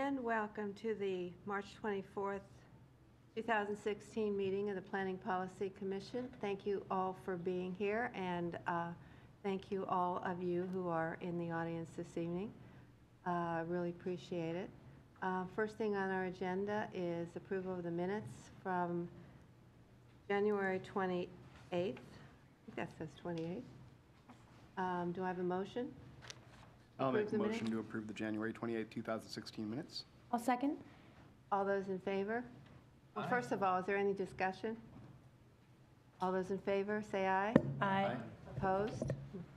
And welcome to the March 24th, 2016 meeting of the Planning Policy Commission. Thank you all for being here, and thank you all of you who are in the audience this evening. I really appreciate it. First thing on our agenda is approval of the minutes from January 28th. I think that says 28th. Do I have a motion? I'll make a motion to approve the January 28th, 2016 minutes. I'll second. All those in favor? Well, first of all, is there any discussion? All those in favor, say aye. Aye. Opposed?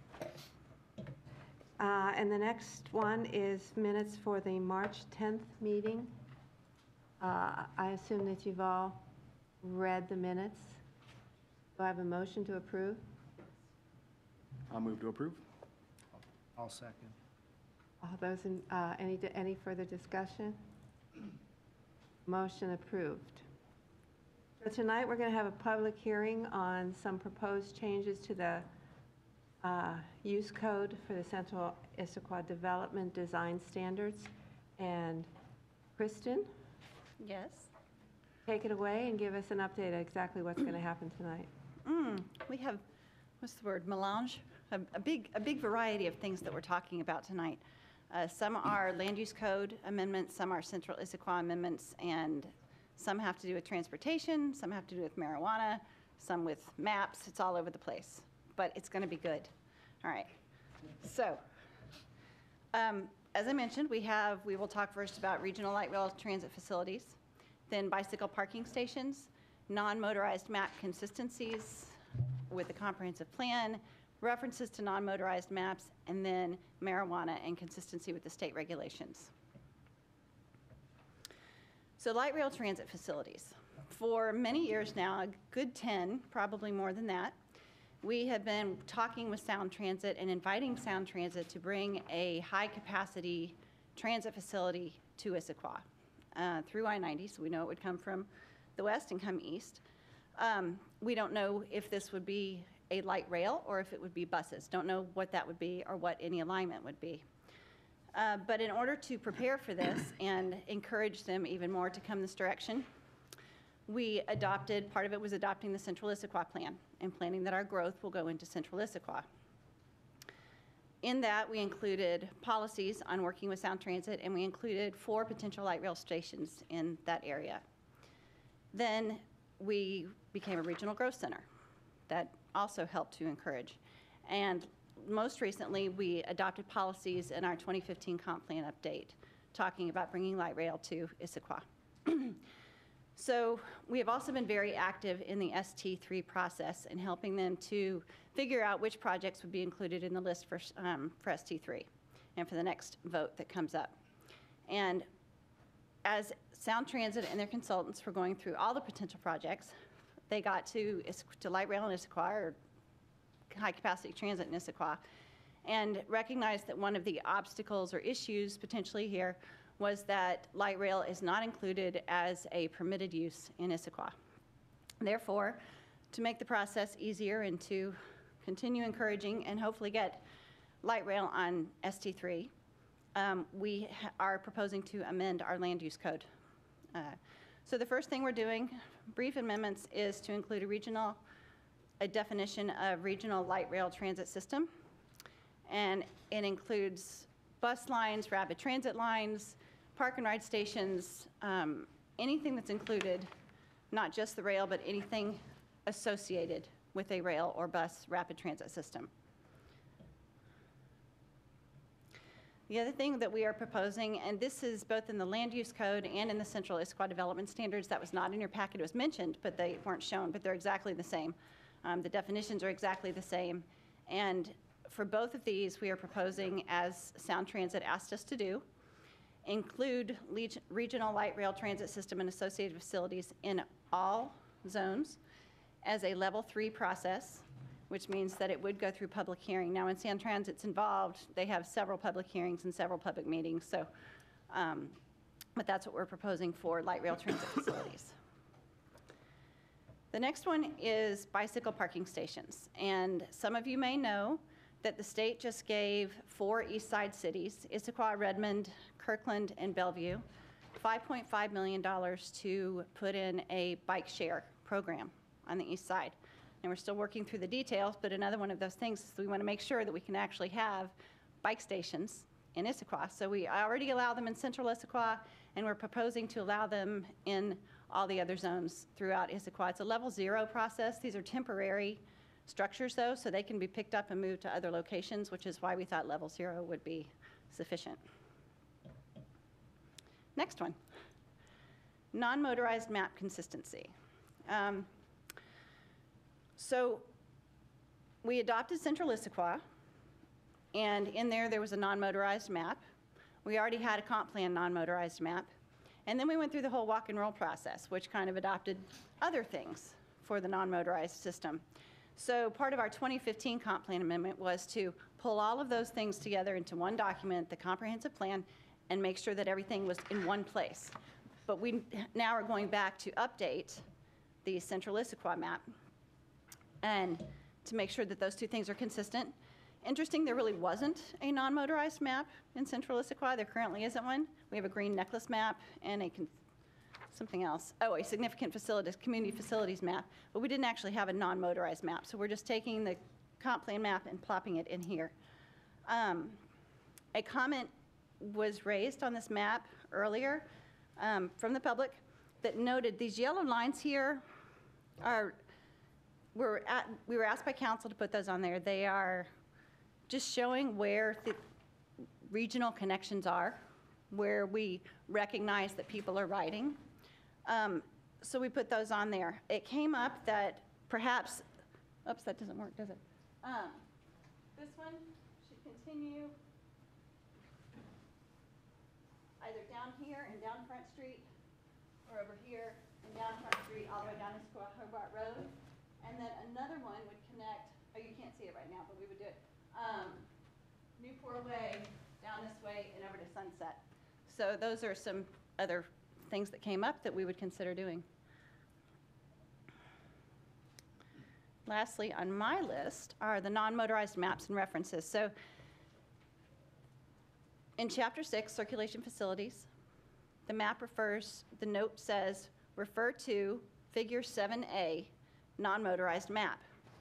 And the next one is minutes for the March 10th meeting. I assume that you've all read the minutes. Do I have a motion to approve? I'll move to approve. I'll second. All those in, any further discussion? Motion approved. So tonight we're going to have a public hearing on some proposed changes to the use code for the Central Issaquah Development Design Standards. And Kristen? Yes. Take it away and give us an update of exactly what's going to happen tonight. We have, what's the word, melange? A big variety of things that we're talking about tonight. Some are land use code amendments, some are Central Issaquah amendments, and some have to do with transportation, some have to do with marijuana, some with maps. It's all over the place, but it's going to be good. All right. So, as I mentioned, we will talk first about regional light rail transit facilities, then bicycle parking stations, non-motorized map consistencies with the comprehensive plan, references to non-motorized maps, and then marijuana and consistency with the state regulations. So light rail transit facilities. For many years now, a good 10, probably more than that, we have been talking with Sound Transit and inviting Sound Transit to bring a high-capacity transit facility to Issaquah through I-90, so we know it would come from the west and come east. We don't know if this would be a light rail or if it would be buses. Don't know what that would be or what any alignment would be. But in order to prepare for this and encourage them even more to come this direction, we adopted, part of it was adopting the Central Issaquah plan and planning that our growth will go into Central Issaquah. In that, we included policies on working with Sound Transit, and we included 4 potential light rail stations in that area. Then we became a regional growth center. That also helped to encourage. And most recently, we adopted policies in our 2015 comp plan update, talking about bringing light rail to Issaquah. So we have also been very active in the ST3 process and helping them to figure out which projects would be included in the list for ST3 and for the next vote that comes up. And as Sound Transit and their consultants were going through all the potential projects, they got to light rail in Issaquah, or high-capacity transit in Issaquah, and recognized that one of the obstacles or issues potentially here was that light rail is not included as a permitted use in Issaquah. Therefore, to make the process easier and to continue encouraging and hopefully get light rail on ST3, we are proposing to amend our land use code. So the first thing we're doing, brief amendments, is to include a definition of regional light rail transit system. And it includes bus lines, rapid transit lines, park and ride stations, anything that's included, not just the rail, but anything associated with a rail or bus rapid transit system. The other thing that we are proposing, and this is both in the land use code and in the Central Issaquah Development Standards, that was not in your packet, it was mentioned, but they weren't shown, but they're exactly the same. The definitions are exactly the same. And for both of these, we are proposing, as Sound Transit asked us to do, include regional light rail transit system and associated facilities in all zones as a level 3 process, which means that it would go through public hearing. Now, when Sound Transit's involved, they have several public hearings and several public meetings, so, but that's what we're proposing for light rail transit facilities. The next one is bicycle parking stations, and some of you may know that the state just gave 4 east side cities, Issaquah, Redmond, Kirkland, and Bellevue, $5.5 million to put in a bike share program on the east side. And we're still working through the details, but another one of those things is we want to make sure that we can actually have bike stations in Issaquah. So we already allow them in central Issaquah, and we're proposing to allow them in all the other zones throughout Issaquah. It's a level 0 process. These are temporary structures, though, so they can be picked up and moved to other locations, which is why we thought level 0 would be sufficient. Next one, non-motorized map consistency. So we adopted Central Issaquah, and in there was a non-motorized map. We already had a comp plan non-motorized map. And then we went through the whole walk and roll process, which kind of adopted other things for the non-motorized system. So part of our 2015 comp plan amendment was to pull all of those things together into one document, the comprehensive plan, and make sure that everything was in one place. But we now are going back to update the Central Issaquah map and to make sure that those two things are consistent. Interesting, there really wasn't a non-motorized map in Central Issaquah. There currently isn't one. We have a green necklace map and something else. Oh, a significant facilities, community facilities map, but we didn't actually have a non-motorized map. So we're just taking the comp plan map and plopping it in here. A comment was raised on this map earlier from the public that noted these yellow lines here we were asked by council to put those on there. They are just showing where the regional connections are, where we recognize that people are riding. So we put those on there. It came up that perhaps, oops, that doesn't work, does it? This one should continue either down here and down Front Street, or over here and down Front Street, all the way down to Hobart Road. And then another one would connect, oh, you can't see it right now, but we would do it, Newport Way, down this way, and over to Sunset. So those are some other things that came up that we would consider doing. Lastly, on my list are the non-motorized maps and references. So in Chapter 6, Circulation Facilities, the map the note says, refer to Figure 7A, non-motorized map.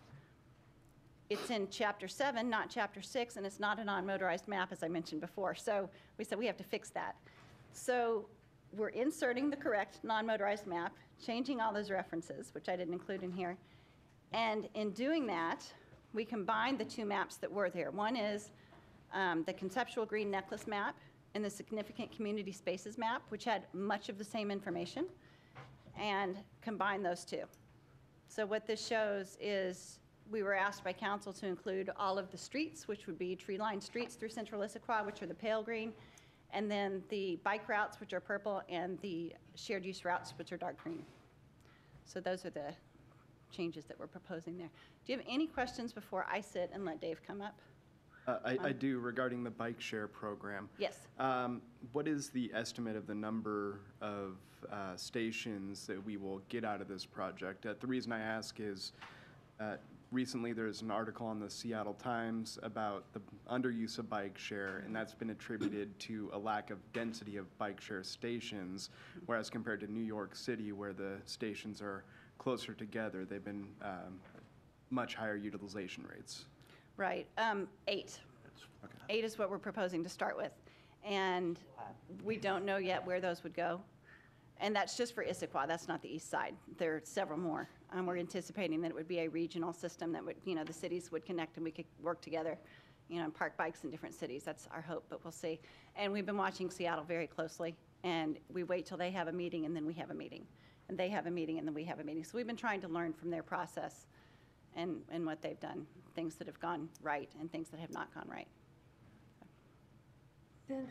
It's in Chapter 7, not Chapter 6, and it's not a non-motorized map, as I mentioned before. So we said we have to fix that. So we're inserting the correct non-motorized map, changing all those references, which I didn't include in here. And in doing that, we combined the two maps that were there. One is the conceptual green necklace map and the significant community spaces map, which had much of the same information, and combined those two. So what this shows is we were asked by council to include all of the streets, which would be tree-lined streets through Central Issaquah, which are the pale green, and then the bike routes, which are purple, and the shared use routes, which are dark green. So those are the changes that we're proposing there. Do you have any questions before I sit and let Dave come up? I do, regarding the bike share program. Yes. What is the estimate of the number of stations that we will get out of this project? The reason I ask is recently there's an article on the Seattle Times about the underuse of bike share, and that's been attributed to a lack of density of bike share stations, whereas compared to New York City, where the stations are closer together, they've been much higher utilization rates. Right. 8. Okay. 8 is what we're proposing to start with. And we don't know yet where those would go. And that's just for Issaquah. That's not the east side. There are several more. We're anticipating that it would be a regional system that would, the cities would connect and we could work together, and park bikes in different cities. That's our hope, but we'll see. And we've been watching Seattle very closely, and we wait till they have a meeting and then we have a meeting. And they have a meeting and then we have a meeting. So we've been trying to learn from their process and what they've done, things that have gone right and things that have not gone right. Since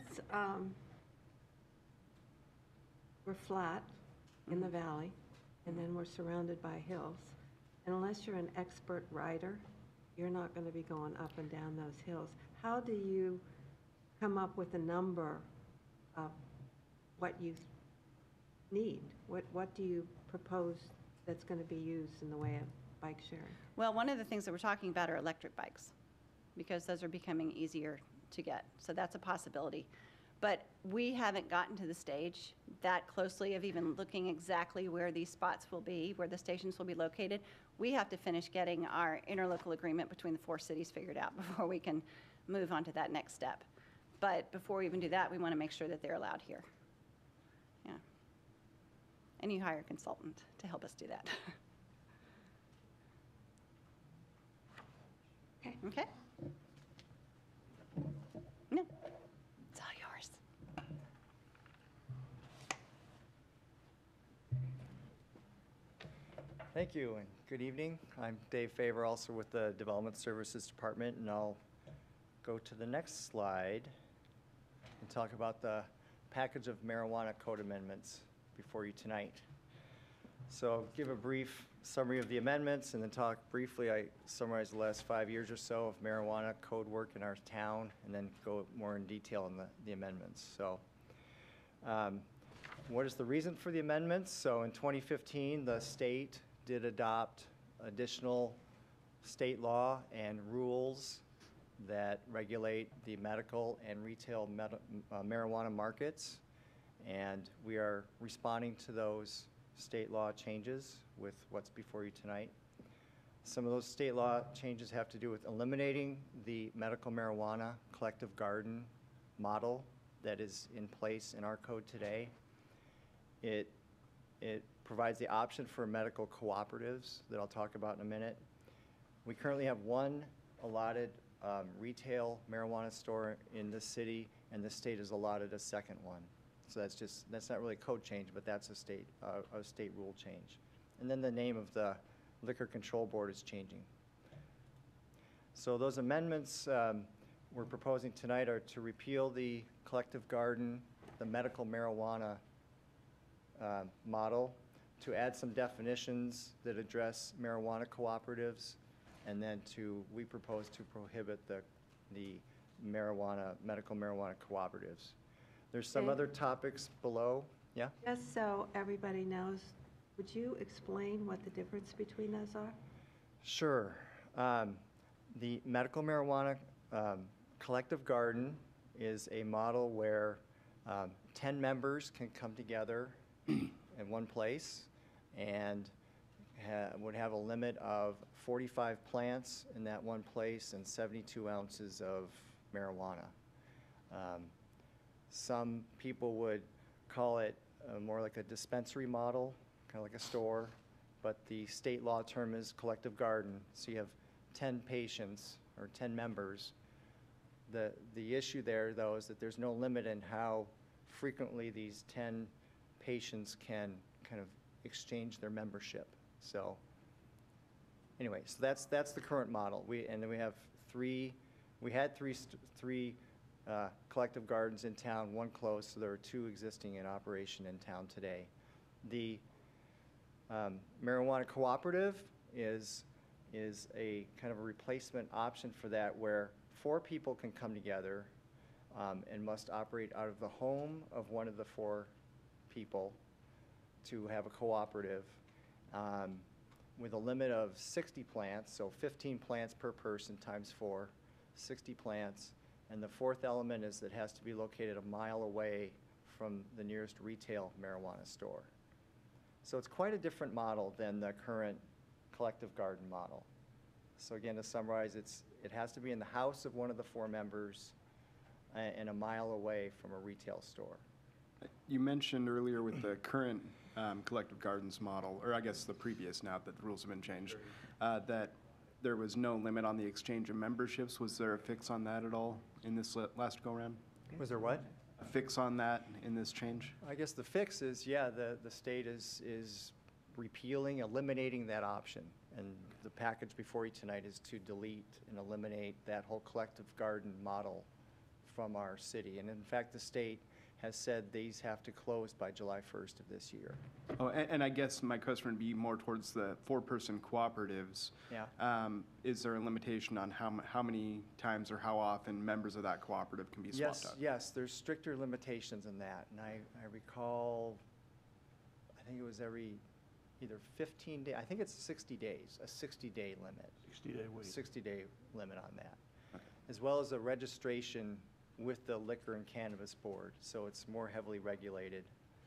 we're flat in the valley, and then we're surrounded by hills, and unless you're an expert rider, you're not going to be going up and down those hills. How do you come up with a number of what you need? What do you propose that's going to be used in the way of bike sharing? Well, one of the things that we're talking about are electric bikes, because those are becoming easier to get. So that's a possibility. But we haven't gotten to the stage that closely of even looking exactly where these spots will be, where the stations will be located. We have to finish getting our interlocal agreement between the 4 cities figured out before we can move on to that next step. But before we even do that, we want to make sure that they're allowed here. Yeah. And you hire a consultant to help us do that. Okay. Okay? No, it's all yours. Thank you, and good evening. I'm Dave Favor, also with the Development Services Department, and I'll go to the next slide and talk about the package of marijuana code amendments before you tonight. So I'll give a brief summary of the amendments and then talk briefly. I summarized the last 5 years or so of marijuana code work in our town and then go more in detail on the amendments. So what is the reason for the amendments? So in 2015, the state did adopt additional state law and rules that regulate the medical and retail marijuana markets. And we are responding to those state law changes with what's before you tonight. Some of those state law changes have to do with eliminating the medical marijuana collective garden model that is in place in our code today. It provides the option for medical cooperatives that I'll talk about in a minute. We currently have one allotted retail marijuana store in the city, and the state has allotted a second one. So that's not really a code change, but that's a state rule change. And then the name of the Liquor Control Board is changing. So those amendments we're proposing tonight are to repeal the collective garden, the medical marijuana model, to add some definitions that address marijuana cooperatives, and then we propose to prohibit the medical marijuana cooperatives. There's some Okay. other topics below. Yeah? Just so everybody knows, would you explain what the difference between those are? Sure. The medical marijuana collective garden is a model where 10 members can come together in one place and would have a limit of 45 plants in that one place and 72 ounces of marijuana. Some people would call it more like a dispensary model, kind of like a store, but the state law term is collective garden. So you have 10 patients or 10 members. The issue there, though, is that there's no limit in how frequently these 10 patients can kind of exchange their membership. So anyway, so that's the current model. And then we had three collective gardens in town, one closed, so there are 2 existing in operation in town today. The marijuana cooperative is a kind of a replacement option for that, where 4 people can come together and must operate out of the home of one of the 4 people to have a cooperative with a limit of 60 plants, so 15 plants per person times 4, 60 plants. And the 4th element is that it has to be located a mile away from the nearest retail marijuana store. So it's quite a different model than the current collective garden model. So again, to summarize, it has to be in the house of one of the 4 members and a mile away from a retail store. You mentioned earlier with the current collective gardens model, or I guess the previous now that the rules have been changed, that there was no limit on the exchange of memberships. Was there a fix on that at all in this last go-round? Was there what? A fix on that in this change? I guess the fix is, yeah, the state is repealing, eliminating that option. And the package before you tonight is to delete and eliminate that whole collective garden model from our city. And in fact, the state has said these have to close by July 1st of this year. Oh, and I guess my question would be more towards the 4-person cooperatives. Yeah. Is there a limitation on how many times or how often members of that cooperative can be swapped out? Yes, there's stricter limitations in that. And I recall, I think it was every either 15 days, I think it's 60 days, a 60-day limit. 60-day wait. 60-day limit on that. Okay. As well as a registration with the Liquor and Cannabis Board, so it's more heavily regulated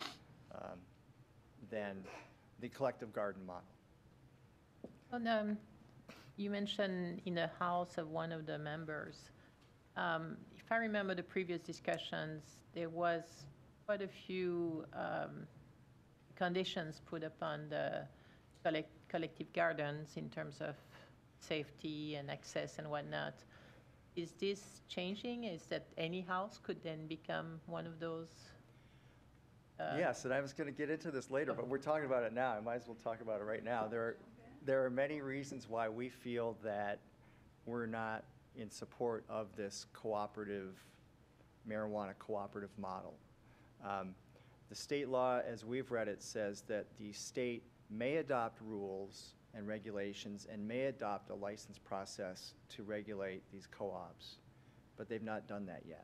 than the collective garden model. And, you mentioned in the house of one of the members. If I remember the previous discussions, there was quite a few conditions put upon the collective gardens in terms of safety and access and whatnot. Is this changing? Is that any house could then become one of those? Yes, and I was going to get into this later, but we're talking about it now. I might as well talk about it right now. There are many reasons why we feel that we're not in support of this marijuana cooperative model. The state law, as we've read it, says that the state may adopt rules and regulations and may adopt a license process to regulate these co-ops, but they've not done that yet.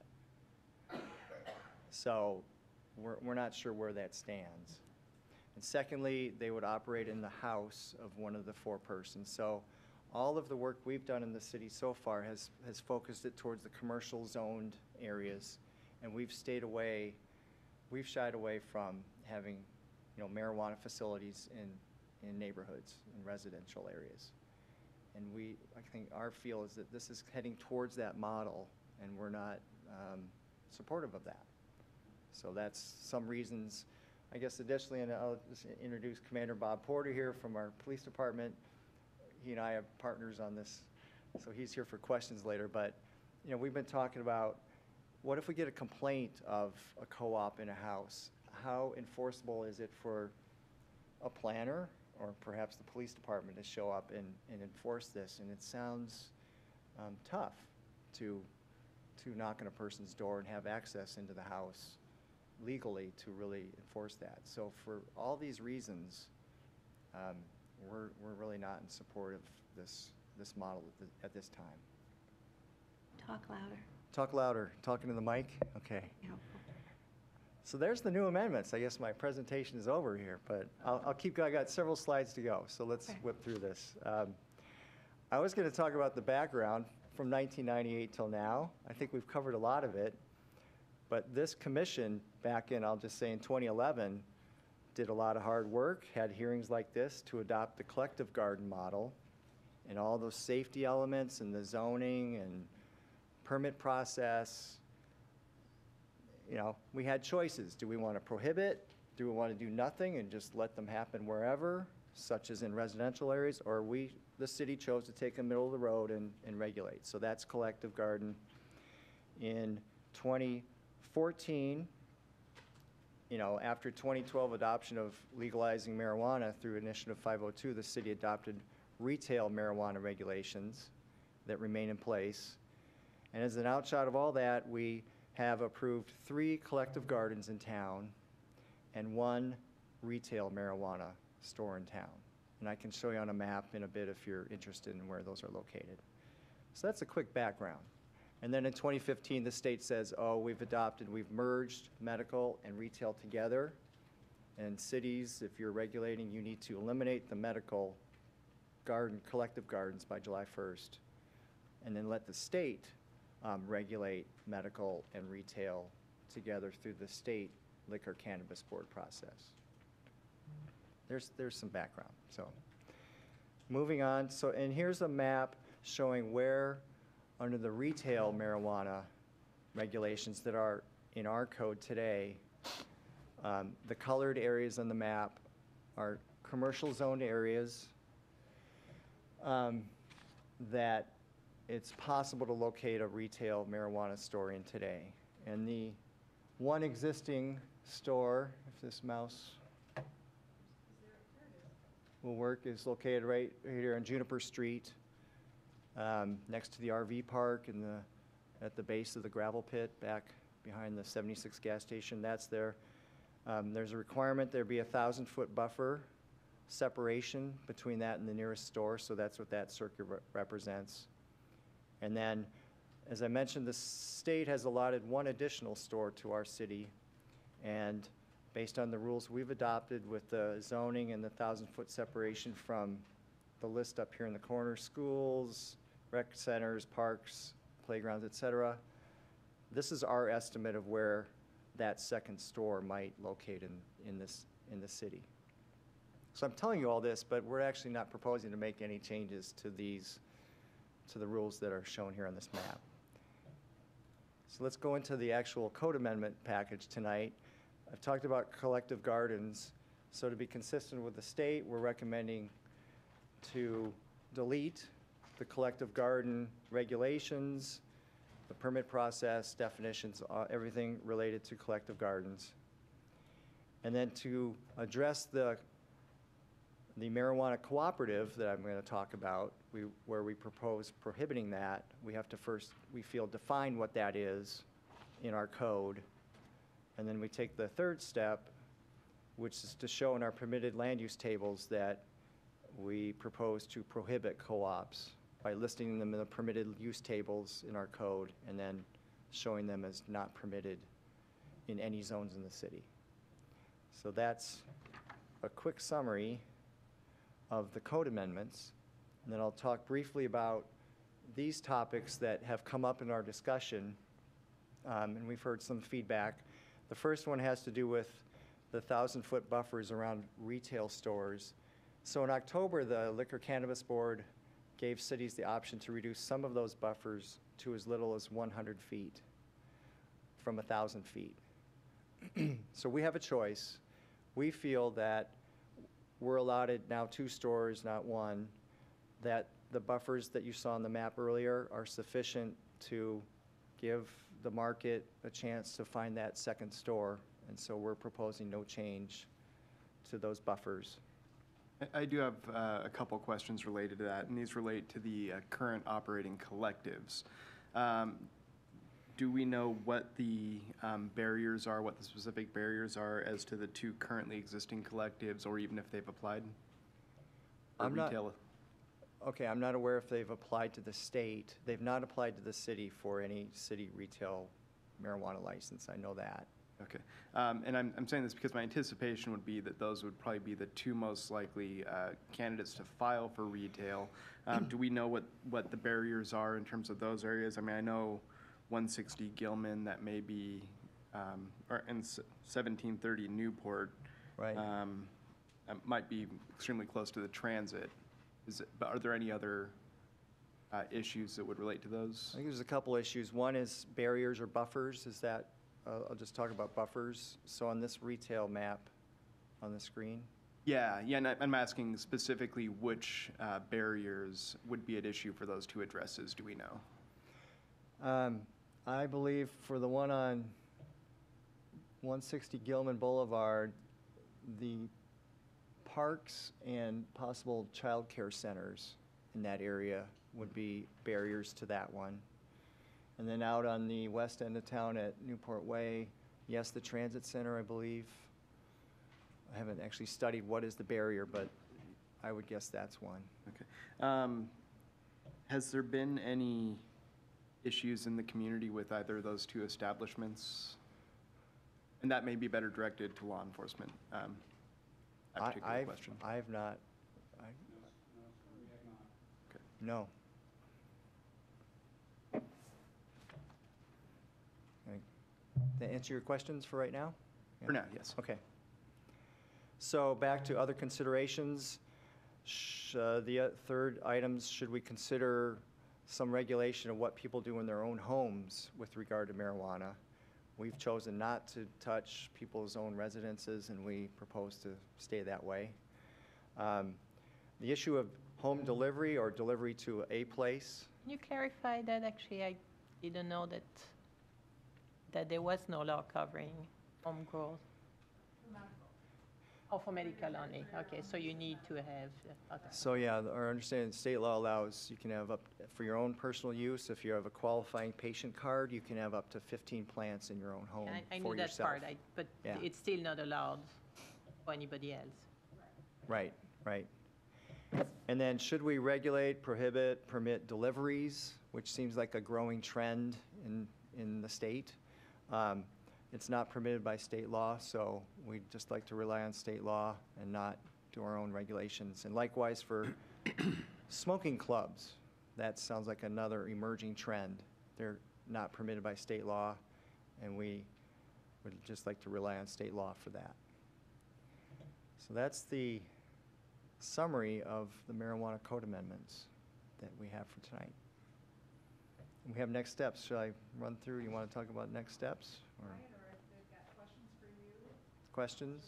So we're not sure where that stands. And secondly, they would operate in the house of one of the four persons. So all of the work we've done in the city so far has focused it towards the commercial zoned areas, and we've shied away from having, marijuana facilities in neighborhoods, in residential areas. And I think our feel is that this is heading towards that model, and we're not supportive of that. So that's some reasons. I guess additionally, and I'll just introduce Commander Bob Porter here from our police department. He and I have partners on this, so he's here for questions later. But, we've been talking about, what if we get a complaint of a co-op in a house? How enforceable is it for a planner or perhaps the police department to show up and enforce this? And it sounds tough to knock on a person's door and have access into the house legally to really enforce that. So for all these reasons, we're really not in support of this model at this time. Talk louder. Talk louder. Talking to the mic? Okay. Yeah. So there's the new amendments. I guess my presentation is over here, but I'll keep going. I got several slides to go, so let's whip through this. I was going to talk about the background from 1998 till now. I think we've covered a lot of it. But this commission back in, I'll just say in 2011, did a lot of hard work, had hearings like this to adopt the collective garden model and all those safety elements and the zoning and permit process. We had choices. Do we want to prohibit? Do we want to do nothing and just let them happen wherever, such as in residential areas? Or the city chose to take a middle of the road and regulate. So that's collective garden. In 2014, after 2012 adoption of legalizing marijuana through Initiative 502, the city adopted retail marijuana regulations that remain in place. And as an outshot of all that, we have approved 3 collective gardens in town and 1 retail marijuana store in town. And I can show you on a map in a bit if you're interested in where those are located. So that's a quick background. And then in 2015, the state says, we've merged medical and retail together. And cities, if you're regulating, you need to eliminate the medical collective gardens by July 1st. And then let the state regulate medical and retail together through the state Liquor Cannabis Board process. There's some background. So moving on. And here's a map showing where under the retail marijuana regulations that are in our code today, the colored areas on the map are commercial zoned areas that it's possible to locate a retail marijuana store in today. And the one existing store, if this mouse will work, is located right here on Juniper Street, next to the RV park and at the base of the gravel pit back behind the 76 gas station. That's there. There's a requirement there be a 1,000-foot buffer separation between that and the nearest store, so that's what that circle represents. And then, as I mentioned, the state has allotted 1 additional store to our city, and based on the rules we've adopted with the zoning and the 1,000-foot separation from the list up here in the corner, schools, rec centers, parks, playgrounds, etc., this is our estimate of where that second store might locate in the city. So I'm telling you all this, but we're actually not proposing to make any changes to the rules that are shown here on this map. So let's go into the actual code amendment package tonight. I've talked about collective gardens. So to be consistent with the state, we're recommending to delete the collective garden regulations, the permit process, definitions, everything related to collective gardens. And then to address the marijuana cooperative that I'm going to talk about, where we propose prohibiting that, we have to first, we feel, define what that is in our code. And then we take the third step, which is to show in our permitted land use tables that we propose to prohibit co-ops by listing them in the permitted use tables in our code and then showing them as not permitted in any zones in the city. So that's a quick summary of the code amendments. And then I'll talk briefly about these topics that have come up in our discussion, and we've heard some feedback. The first one has to do with the 1,000-foot buffers around retail stores. So in October, the Liquor Cannabis Board gave cities the option to reduce some of those buffers to as little as 100 feet from 1,000 feet. So we have a choice. We feel that we're allotted now 2 stores, not 1, that the buffers that you saw on the map earlier are sufficient to give the market a chance to find that second store. And so we're proposing no change to those buffers. I do have a couple questions related to that, and these relate to the current operating collectives. Do we know what the barriers are, what the specific barriers are as to the 2 currently existing collectives, or even if they've applied? Or retail? Okay, I'm not aware if they've applied to the state. They've not applied to the city for any city retail marijuana license. I know that. Okay. And I'm saying this because my anticipation would be that those would probably be the 2 most likely candidates to file for retail. Do we know what the barriers are in terms of those areas? I mean, I know 160 Gilman, that may be, or in 1730 Newport, Right. Might be extremely close to the transit. But are there any other issues that would relate to those? I think there's a couple issues. One is barriers or buffers. Is that, I'll just talk about buffers. So on this retail map on the screen. Yeah, and I'm asking specifically which barriers would be at issue for those 2 addresses. Do we know? I believe for the one on 160 Gilman Boulevard, the parks and possible child care centers in that area would be barriers to that one. And then out on the west end of town at Newport Way, yes, the transit center, I believe. I haven't actually studied what is the barrier, but I would guess that's one. Okay. Has there been any issues in the community with either of those 2 establishments? And that may be better directed to law enforcement. That particular question. I have not. Okay. No. Okay. To answer your questions for right now? For now, yes. Okay. So back to other considerations. The third items, should we consider some regulation of what people do in their own homes with regard to marijuana? We've chosen not to touch people's own residences, and we propose to stay that way. The issue of home delivery or delivery to a place. Can you clarify that? Actually, I didn't know that there was no law covering home growth. Oh, for medical only. Okay, so you need to have, okay. So yeah, our understanding, state law allows, you can have up, for your own personal use, if you have a qualifying patient card, you can have up to 15 plants in your own home I for knew that yourself. part, but Yeah. it's still not allowed for anybody else. Right, right. And then should we regulate, prohibit, permit deliveries, which seems like a growing trend in the state? It's not permitted by state law, so we'd just like to rely on state law and not do our own regulations. And likewise for smoking clubs, that sounds like another emerging trend. They're not permitted by state law. and we would just like to rely on state law for that. So that's the summary of the marijuana code amendments that we have for tonight. We have next steps. Should I run through? You want to talk about next steps? Or if they've got questions for you? Questions?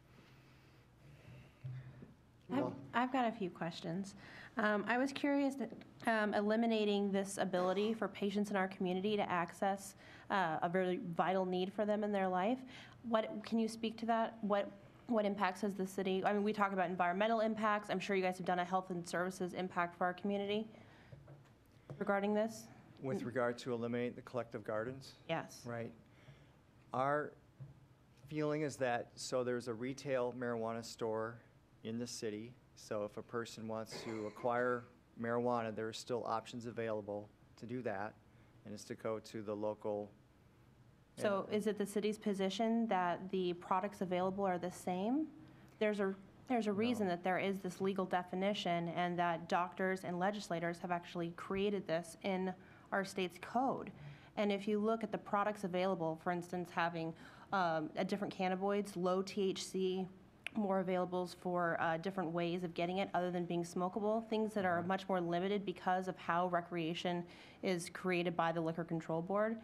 I've got a few questions. I was curious that eliminating this ability for patients in our community to access a very vital need for them in their life. Can you speak to that? What impacts has the city? I mean, we talk about environmental impacts. I'm sure you guys have done a health and services impact for our community regarding this. With regard to eliminate the collective gardens? Yes. Right. Our feeling is that, so there's a retail marijuana store in the city. So if a person wants to acquire marijuana, there are still options available to do that, and it's to go to the local. So is it the city's position that the products available are the same? There's a reason that there is this legal definition, and that doctors and legislators have actually created this in our state's code. And if you look at the products available, for instance, having different cannabinoids, low THC, more availables for different ways of getting it other than being smokable, things that are much more limited because of how recreation is created by the Liquor Control Board.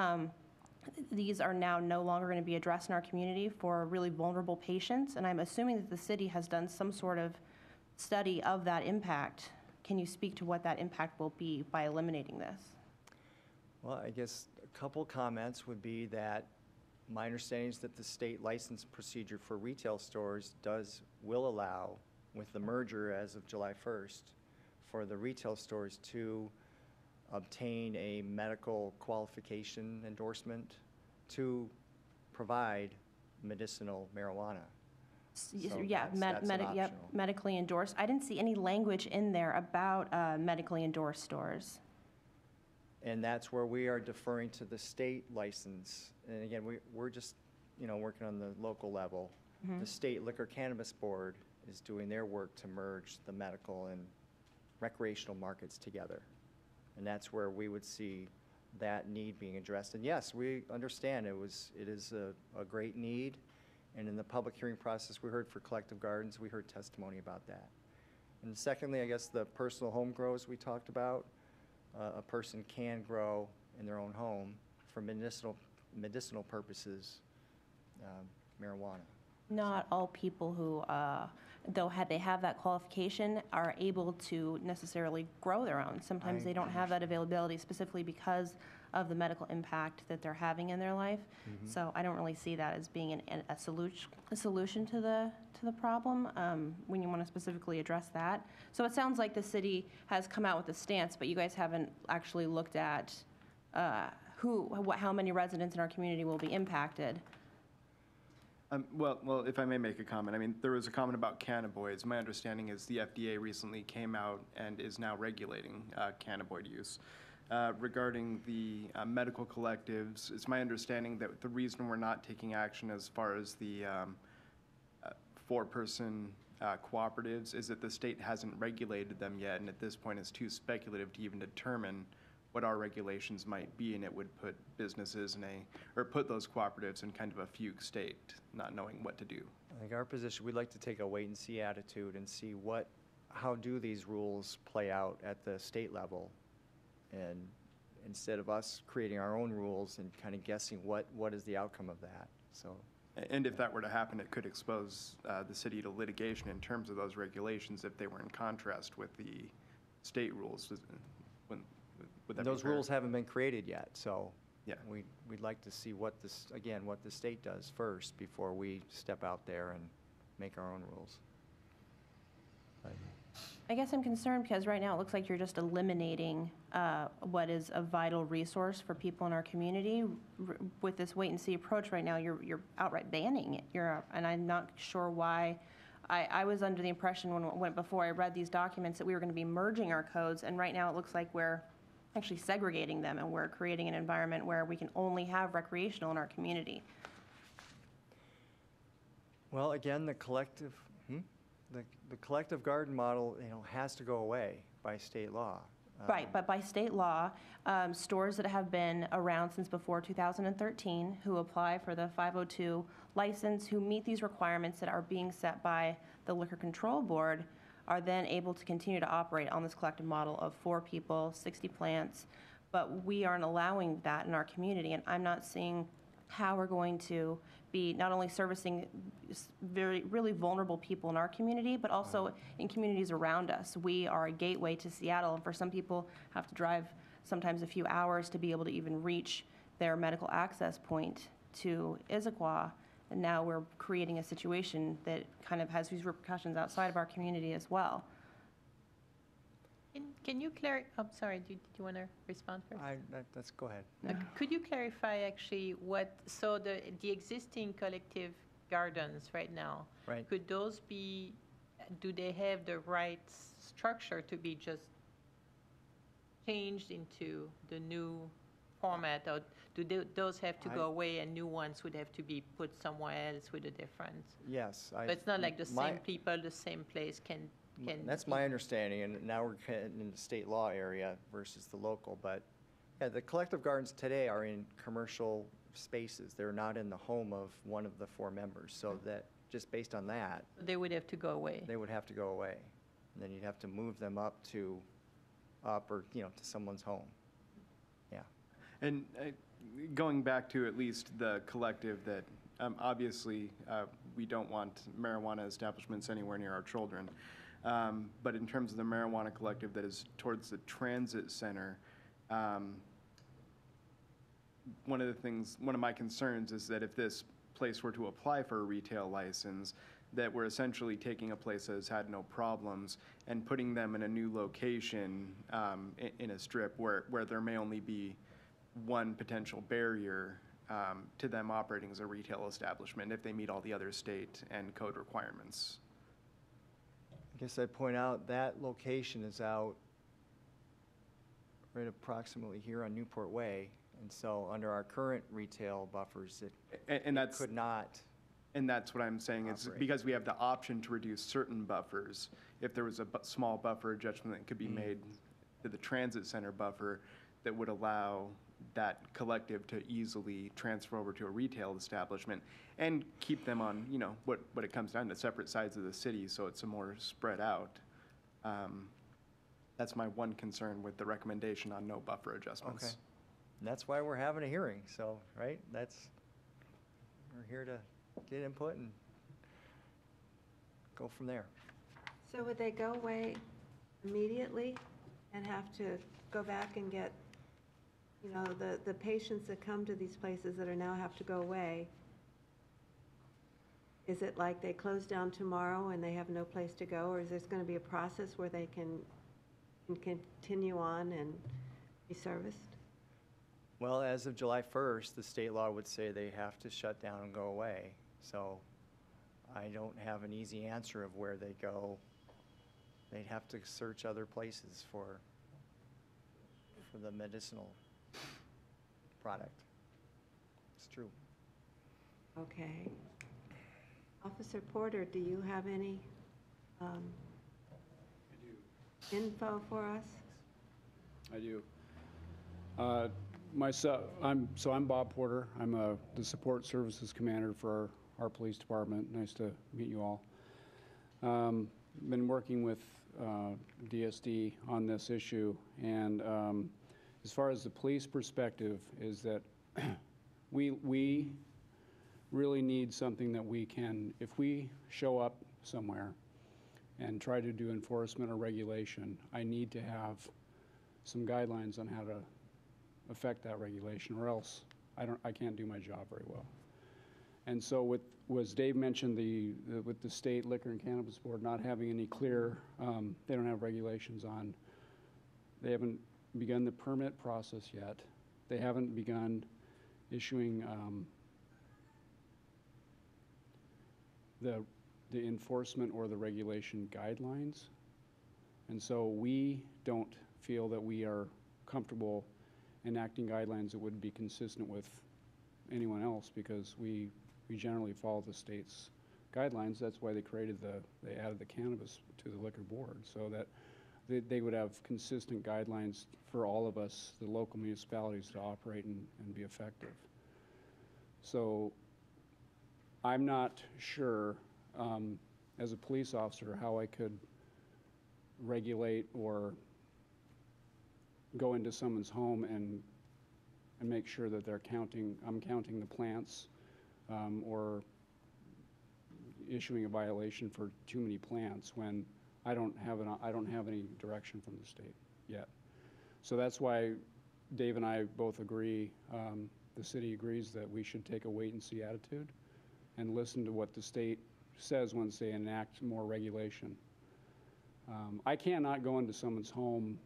These are now no longer going to be addressed in our community for really vulnerable patients, and I'm assuming that the city has done some sort of study of that impact. Can you speak to what that impact will be by eliminating this? Well, I guess a couple comments would be that my understanding is that the state license procedure for retail stores will allow, with the merger as of July 1st, for the retail stores to obtain a medical qualification endorsement to provide medicinal marijuana. So Yeah, that's an yep, optional. medically endorsed. I didn't see any language in there about medically endorsed stores. And that's where we are deferring to the state license. And again, we're just, working on the local level. The State Liquor Cannabis Board is doing their work to merge the medical and recreational markets together. And that's where we would see that need being addressed. And yes, we understand it is a great need. And in the public hearing process, we heard for collective gardens, we heard testimony about that. And secondly, I guess the personal home grows we talked about. A person can grow in their own home for medicinal purposes, marijuana. Not all people who, though they have that qualification, are able to necessarily grow their own. Sometimes they don't have that availability specifically because of the medical impact that they're having in their life. So I don't really see that as being a solution to the problem when you want to specifically address that. So it sounds like the city has come out with a stance, but you guys haven't actually looked at how many residents in our community will be impacted. Well, if I may make a comment, I mean, there was a comment about cannabinoids. My understanding is the FDA recently came out and is now regulating cannabinoid use. Regarding the medical collectives, it's my understanding that the reason we're not taking action as far as the four-person cooperatives is that the state hasn't regulated them yet, and at this point it's too speculative to even determine what our regulations might be, and it would put businesses put those cooperatives in kind of a fugue state, not knowing what to do. I think our position, we'd like to take a wait-and-see attitude and see how do these rules play out at the state level, and instead of us creating our own rules and kind of guessing what is the outcome of that. So. And if that were to happen, it could expose the city to litigation in terms of those regulations if they were in contrast with the state rules. Would that be Those fair? rules haven't been created yet, so Yeah. we'd like to see what the state does first before we step out there and make our own rules. I guess I'm concerned because right now it looks like you're just eliminating what is a vital resource for people in our community. With this wait-and-see approach right now, you're outright banning it. And I'm not sure why. I was under the impression before I read these documents that we were going to be merging our codes, and right now it looks like we're actually segregating them, and we're creating an environment where we can only have recreational in our community. Well, again, the collective garden model, has to go away by state law. Right, but by state law, stores that have been around since before 2013, who apply for the 502 license, who meet these requirements that are being set by the Liquor Control Board, are then able to continue to operate on this collective model of 4 people, 60 plants. But we aren't allowing that in our community, and I'm not seeing how we're going to be not only servicing really vulnerable people in our community, but also in communities around us. We are a gateway to Seattle, and for some people, have to drive sometimes a few hours to be able to even reach their medical access point to Issaquah. And now we're creating a situation that kind of has these repercussions outside of our community as well. Can you clarify, I'm sorry, did you want to respond first? Let's go ahead. Could you clarify actually so the existing collective gardens right now? Right. Could those be, do they have the right structure to be just changed into the new format? Or do those have to go away and new ones would have to be put somewhere else with a difference? Yes. But it's not like the same people, the same place can. That's my understanding, and now we're getting in the state law area versus the local, but yeah, the collective gardens today are in commercial spaces. They're not in the home of one of the 4 members, so that, just based on that, They would have to go away. they would have to go away. And then you'd have to move them up or, to someone's home. Yeah. And going back to at least the collective that, obviously, we don't want marijuana establishments anywhere near our children. But in terms of the marijuana collective that is towards the transit center, one of my concerns is that if this place were to apply for a retail license, that we're essentially taking a place that has had no problems and putting them in a new location in a strip where there may only be one potential barrier to them operating as a retail establishment if they meet all the other state and code requirements. I guess I'd point out that location is out right approximately here on Newport Way. And so under our current retail buffers, it could not. And that's what I'm saying, is operate. because we have the option to reduce certain buffers, if there was a small buffer adjustment that could be made to the transit center buffer that would allow that collective to easily transfer over to a retail establishment and keep them on, what it comes down to, separate sides of the city, so it's a more spread out. That's my one concern with the recommendation on no buffer adjustments. Okay. And that's why we're having a hearing, so, right? We're here to get input and go from there. So would they go away immediately and have to go back and get, the patients that come to these places that are now have to go away? Is it like they close down tomorrow and they have no place to go, or is there going to be a process where they can continue on and be serviced? Well, as of July 1st, the state law would say they have to shut down and go away. So I don't have an easy answer of where they go. They'd have to search other places for the medicinal product. It's true. Okay. Officer Porter, do you have any info for us? I do. I'm Bob Porter. I'm the support services commander for our police department. Nice to meet you all. Been working with DSD on this issue, and as far as the police perspective is that we really need something that we can, if we show up somewhere and try to do enforcement or regulation, I need to have some guidelines on how to affect that regulation, or else I can't do my job very well. And so was Dave mentioned with the state liquor and cannabis board not having any clear, they don't have regulations on, they haven't begun the permit process yet. They haven't begun issuing the enforcement or the regulation guidelines. And so we don't feel that we are comfortable enacting guidelines that would be consistent with anyone else, because we generally follow the state's guidelines. That's why they added the cannabis to the liquor board, so that they would have consistent guidelines for all of us, the local municipalities, to operate and be effective. So I'm not sure, as a police officer, how I could regulate or go into someone's home and make sure that I'm counting the plants, or issuing a violation for too many plants when I don't have any direction from the state yet. So that's why Dave and I both agree, the city agrees that we should take a wait-and-see attitude and listen to what the state says once they enact more regulation. I cannot go into someone's home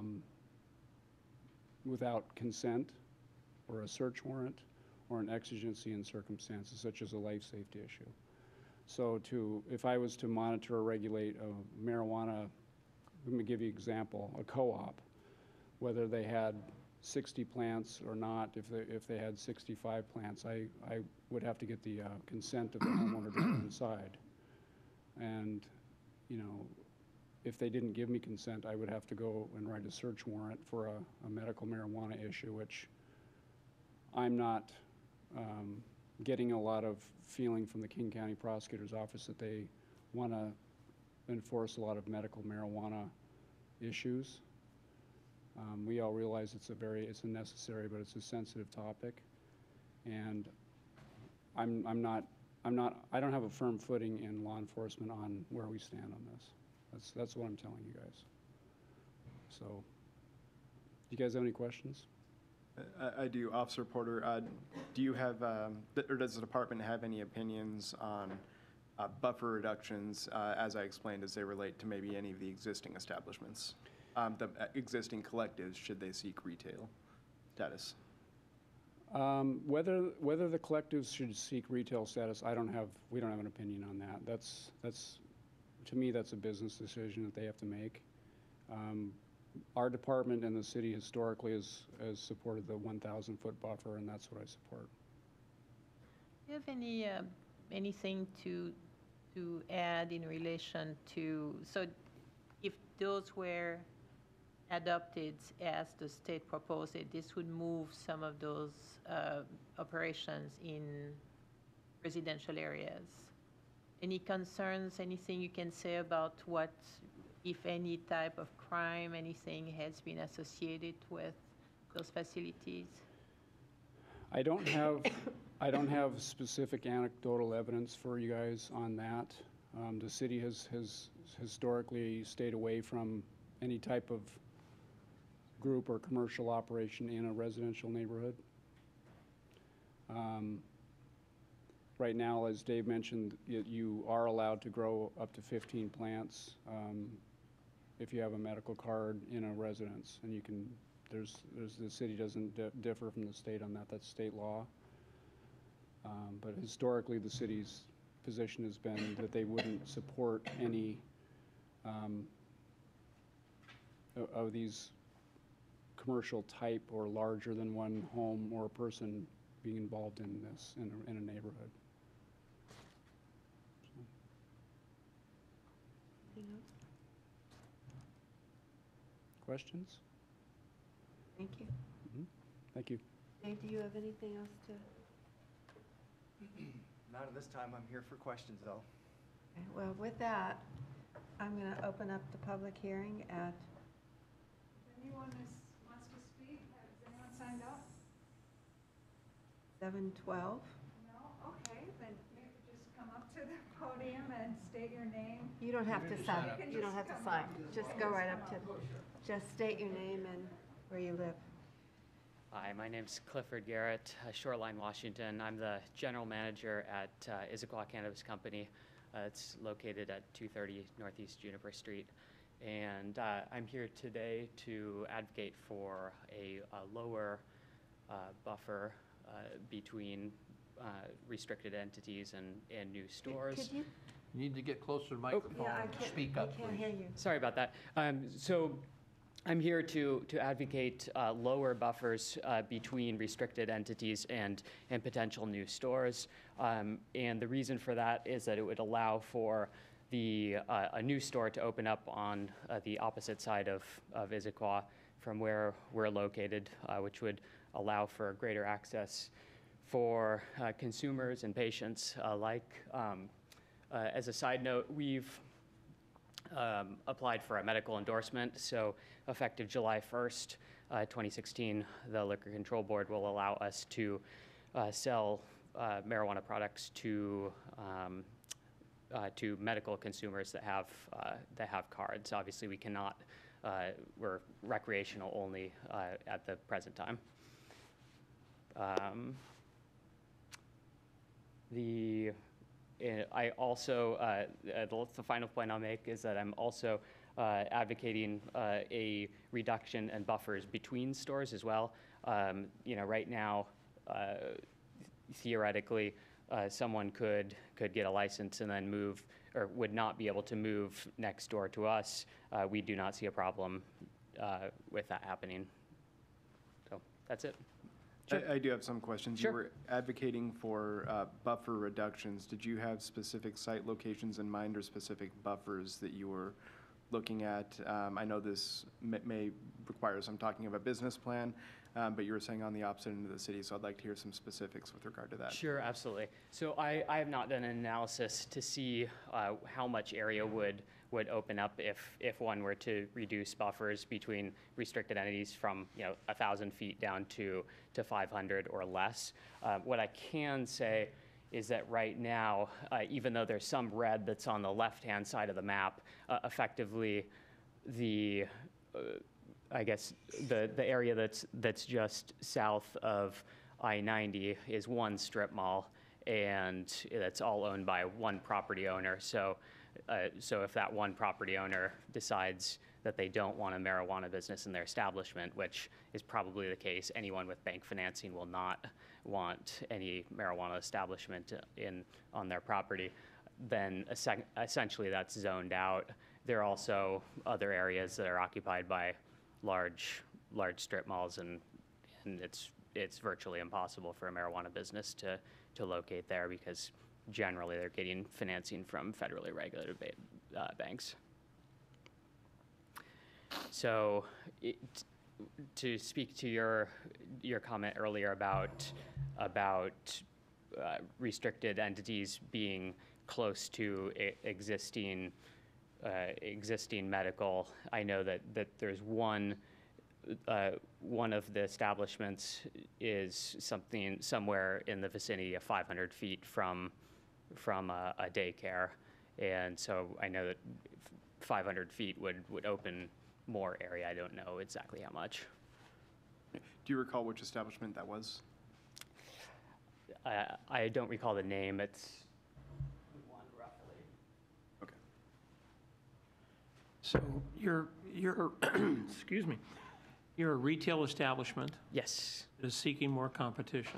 without consent or a search warrant or an exigency in circumstances such as a life safety issue. So if I was to monitor or regulate marijuana, let me give you an example, a co-op, whether they had 60 plants or not, if they had 65 plants, I would have to get the consent of the homeowner to go inside. And, you know, if they didn't give me consent, I would have to go and write a search warrant for a medical marijuana issue, which I'm not getting a lot of feeling from the King County Prosecutor's Office that they want to enforce a lot of medical marijuana issues. We all realize it's a necessary, but it's a sensitive topic, and I don't have a firm footing in law enforcement on where we stand on this. That's what I'm telling you guys. So, do you guys have any questions? I do. Officer Porter, do you have, or does the department have any opinions on buffer reductions, as I explained, as they relate to maybe any of the existing establishments? The existing collectives, should they seek retail status? Whether the collectives should seek retail status, we don't have an opinion on that. That's to me, that's a business decision that they have to make. Our department and the city historically has supported the 1,000-foot buffer, and that's what I support. Do you have anything to add in relation to, so if those were adopted as the state proposed it, this would move some of those operations in residential areas? Any concerns, anything you can say about what, if any type of crime, anything has been associated with those facilities? I don't have specific anecdotal evidence for you guys on that. The city has historically stayed away from any type of group or commercial operation in a residential neighborhood. Right now, as Dave mentioned, you are allowed to grow up to 15 plants if you have a medical card in a residence, and you can. The city doesn't differ from the state on that. That's state law. But historically, the city's position has been that they wouldn't support any of these commercial type or larger than one home or person being involved in this in a neighborhood. Questions? Thank you. Thank you. Dave, do you have anything else to? Not at this time. I'm here for questions, though. Okay, well, with that, I'm going to open up the public hearing at Anyone wants to speak? Has anyone signed up? 7:12. No? Okay, then maybe just come up to the podium and state your name. You don't have to sign. You can You don't just have to come sign. up. Just go right up to, just state your name and where you live. Hi, my name's Clifford Garrett, Shoreline, Washington. I'm the general manager at Issaquah Cannabis Company. It's located at 230 Northeast Juniper Street. And I'm here today to advocate for a lower buffer between restricted entities and new stores. Could you? You need to get closer to the microphone Yeah, I and can't. speak up, I can't please. hear you. Sorry about that. So I'm here to advocate lower buffers between restricted entities and potential new stores. And the reason for that is that it would allow for a new store to open up on the opposite side of Issaquah from where we're located, which would allow for greater access for consumers and patients alike. As a side note, we've applied for a medical endorsement, so effective July 1st, 2016, the Liquor Control Board will allow us to sell marijuana products to medical consumers that have cards. Obviously, we cannot. We're recreational only at the present time. I also, the final point I'll make is that I'm also advocating a reduction in buffers between stores as well. Right now, theoretically, someone could get a license and then move, or would not be able to move next door to us. We do not see a problem with that happening. So that's it. I do have some questions. Sure. You were advocating for buffer reductions. Did you have specific site locations in mind or specific buffers that you were looking at? I know this may require some talking of a business plan, but you were saying on the opposite end of the city, so I'd like to hear some specifics with regard to that. Sure, absolutely. So I have not done an analysis to see how much area would open up if one were to reduce buffers between restricted entities from 1,000 feet down to 500 or less. What I can say is that right now, even though there's some red that's on the left-hand side of the map, effectively I guess the area that's just south of I-90 is one strip mall, and that's all owned by one property owner. So if that one property owner decides that they don't want a marijuana business in their establishment, which is probably the case, anyone with bank financing will not want any marijuana establishment on their property, then essentially that's zoned out. There are also other areas that are occupied by large strip malls, and it's virtually impossible for a marijuana business to locate there because generally they're getting financing from federally regulated banks. So to speak to your comment earlier about restricted entities being close to existing medical, I know that there's one of the establishments is somewhere in the vicinity of 500 feet from a daycare, and so I know that 500 feet would open more area. I don't know exactly how much. Do you recall which establishment that was? I don't recall the name. It's one roughly. Okay. So you're excuse me, you're a retail establishment Yes. that is seeking more competition.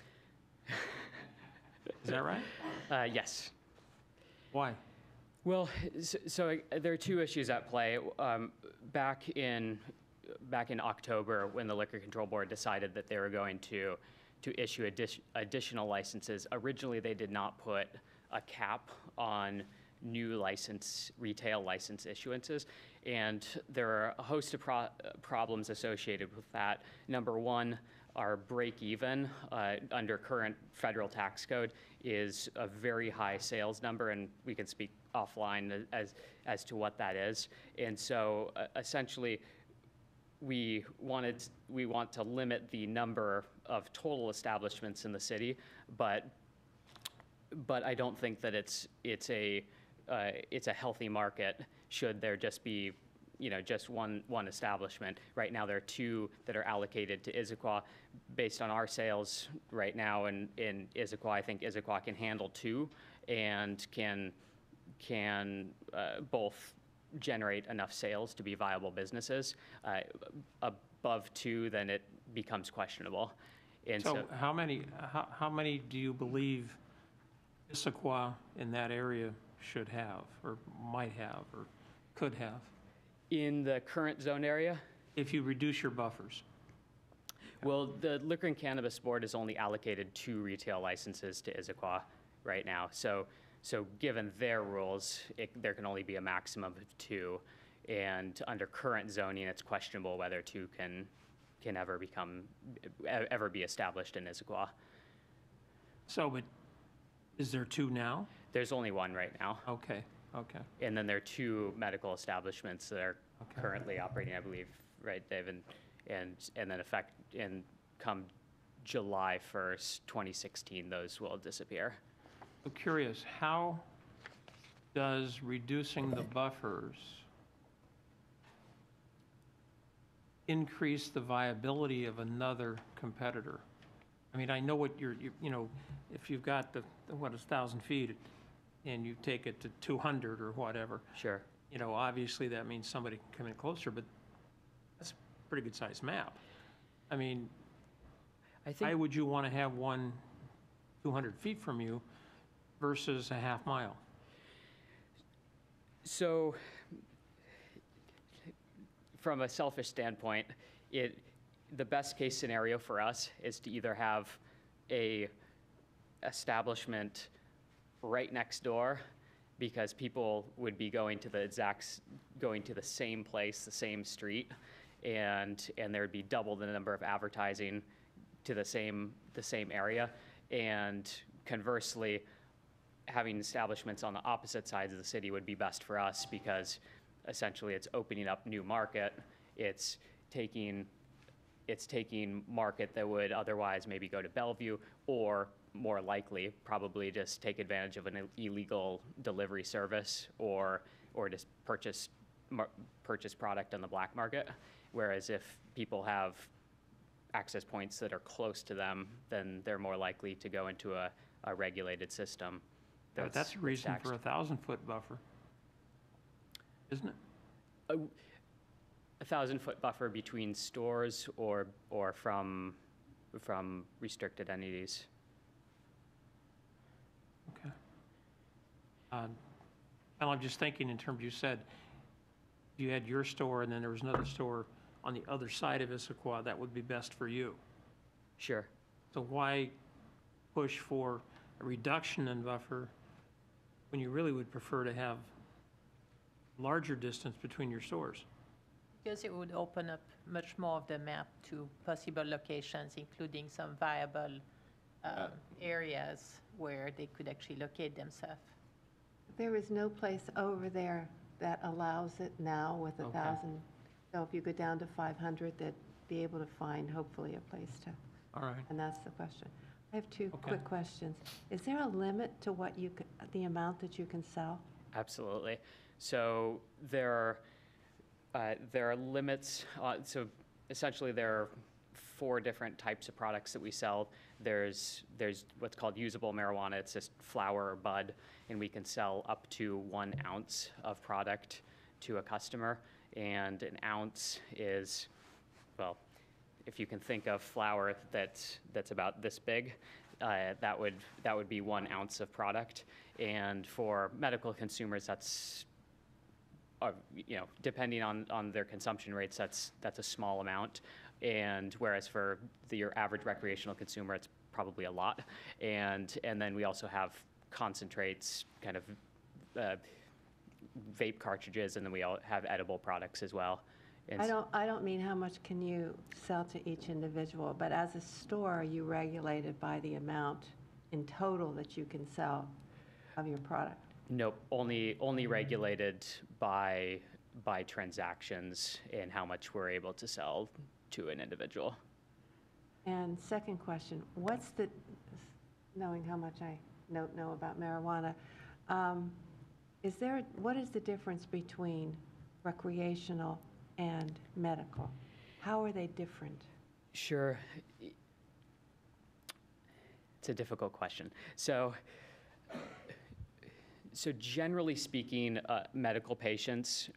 Is that right? Yes. Why? Well, so there are two issues at play. Back in October, when the Liquor Control Board decided that they were going to issue additional licenses, originally they did not put a cap on new retail license issuances, and there are a host of problems associated with that. Number one, our break even under current federal tax code is a very high sales number, and we can speak offline as to what that is. And so essentially, we want to limit the number of total establishments in the city, but I don't think that it's a healthy market should there just be just one establishment. Right now there are two that are allocated to Issaquah. Based on our sales right now in Issaquah, I think Issaquah can handle two and can both generate enough sales to be viable businesses. Above two, then it becomes questionable. And So how many do you believe Issaquah in that area should have, or might have, or could have? In the current zone area? If you reduce your buffers? Well, the Liquor and Cannabis Board has only allocated 2 retail licenses to Issaquah right now. So So given their rules, there can only be a maximum of 2. And under current zoning, it's questionable whether 2 can ever be established in Issaquah. So, but is there 2 now? There's only 1 right now. Okay, okay. And then there are 2 medical establishments that are Okay. currently operating, I believe, right, Dave? And then come July 1st, 2016, those will disappear. I'm curious, how does reducing the buffers increase the viability of another competitor? I mean, I know what if you've got what is 1,000 feet and you take it to 200 or whatever, Sure. Obviously that means somebody can come in closer, but that's a pretty good sized map. I mean, I why think, would you want to have one 200 feet from you versus a half mile? so from a selfish standpoint, the best case scenario for us is to either have a establishment right next door, because people would be going to the same place, the same street, and there would be double the number of advertising to the same area. And conversely, having establishments on the opposite sides of the city would be best for us, because essentially it's opening up new market. It's taking market that would otherwise maybe go to Bellevue, or more likely probably just take advantage of an illegal delivery service, or just purchase product on the black market. Whereas if people have access points that are close to them, then they're more likely to go into a regulated system. That's a reason taxed. for a 1,000-foot buffer, isn't it? A 1,000-foot buffer between stores or from restricted entities. Okay. Well, I'm just thinking in terms, you said you had your store and then there was another store on the other side of Issaquah, that would be best for you. Sure. So why push for a reduction in buffer when you really would prefer to have larger distance between your stores? Because it would open up much more of the map to possible locations, including some viable areas where they could actually locate themselves. There is no place over there that allows it now with 1,000. So if you go down to 500, they'd be able to find hopefully a place to, All right. and that's the question. I have 2 Okay. quick questions. Is there a limit to what the amount that you can sell? Absolutely. So there are limits. So essentially, there are 4 different types of products that we sell. There's what's called usable marijuana. It's just flower or bud, and we can sell up to 1 ounce of product to a customer. And an ounce is, well, if you can think of flour that's about this big, that would be 1 ounce of product. And for medical consumers, that's depending on their consumption rates, that's a small amount. And whereas for your average recreational consumer, it's probably a lot. And then we also have concentrates, kind of vape cartridges, and then we all have edible products as well. And I don't mean how much can you sell to each individual, but as a store, are you regulated by the amount in total that you can sell of your product? Nope, only regulated by transactions and how much we're able to sell to an individual. And second question, knowing how much I know about marijuana, what is the difference between recreational and medical? How are they different? Sure. It's a difficult question. So generally speaking, medical patients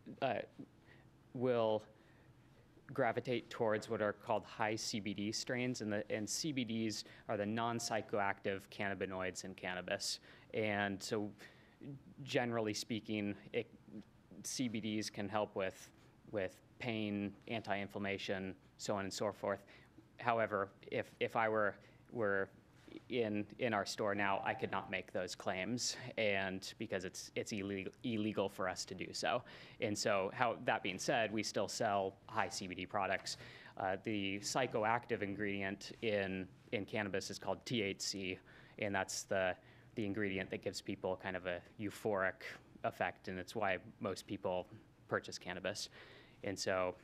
will gravitate towards what are called high CBD strains, and CBDs are the non-psychoactive cannabinoids in cannabis. And so generally speaking, CBDs can help with pain, anti-inflammation, so on and so forth. However, if I were in our store now, I could not make those claims, and because it's illegal for us to do so. And so, that being said, we still sell high CBD products. The psychoactive ingredient in cannabis is called THC, and that's the ingredient that gives people kind of a euphoric effect, and it's why most people purchase cannabis. And so,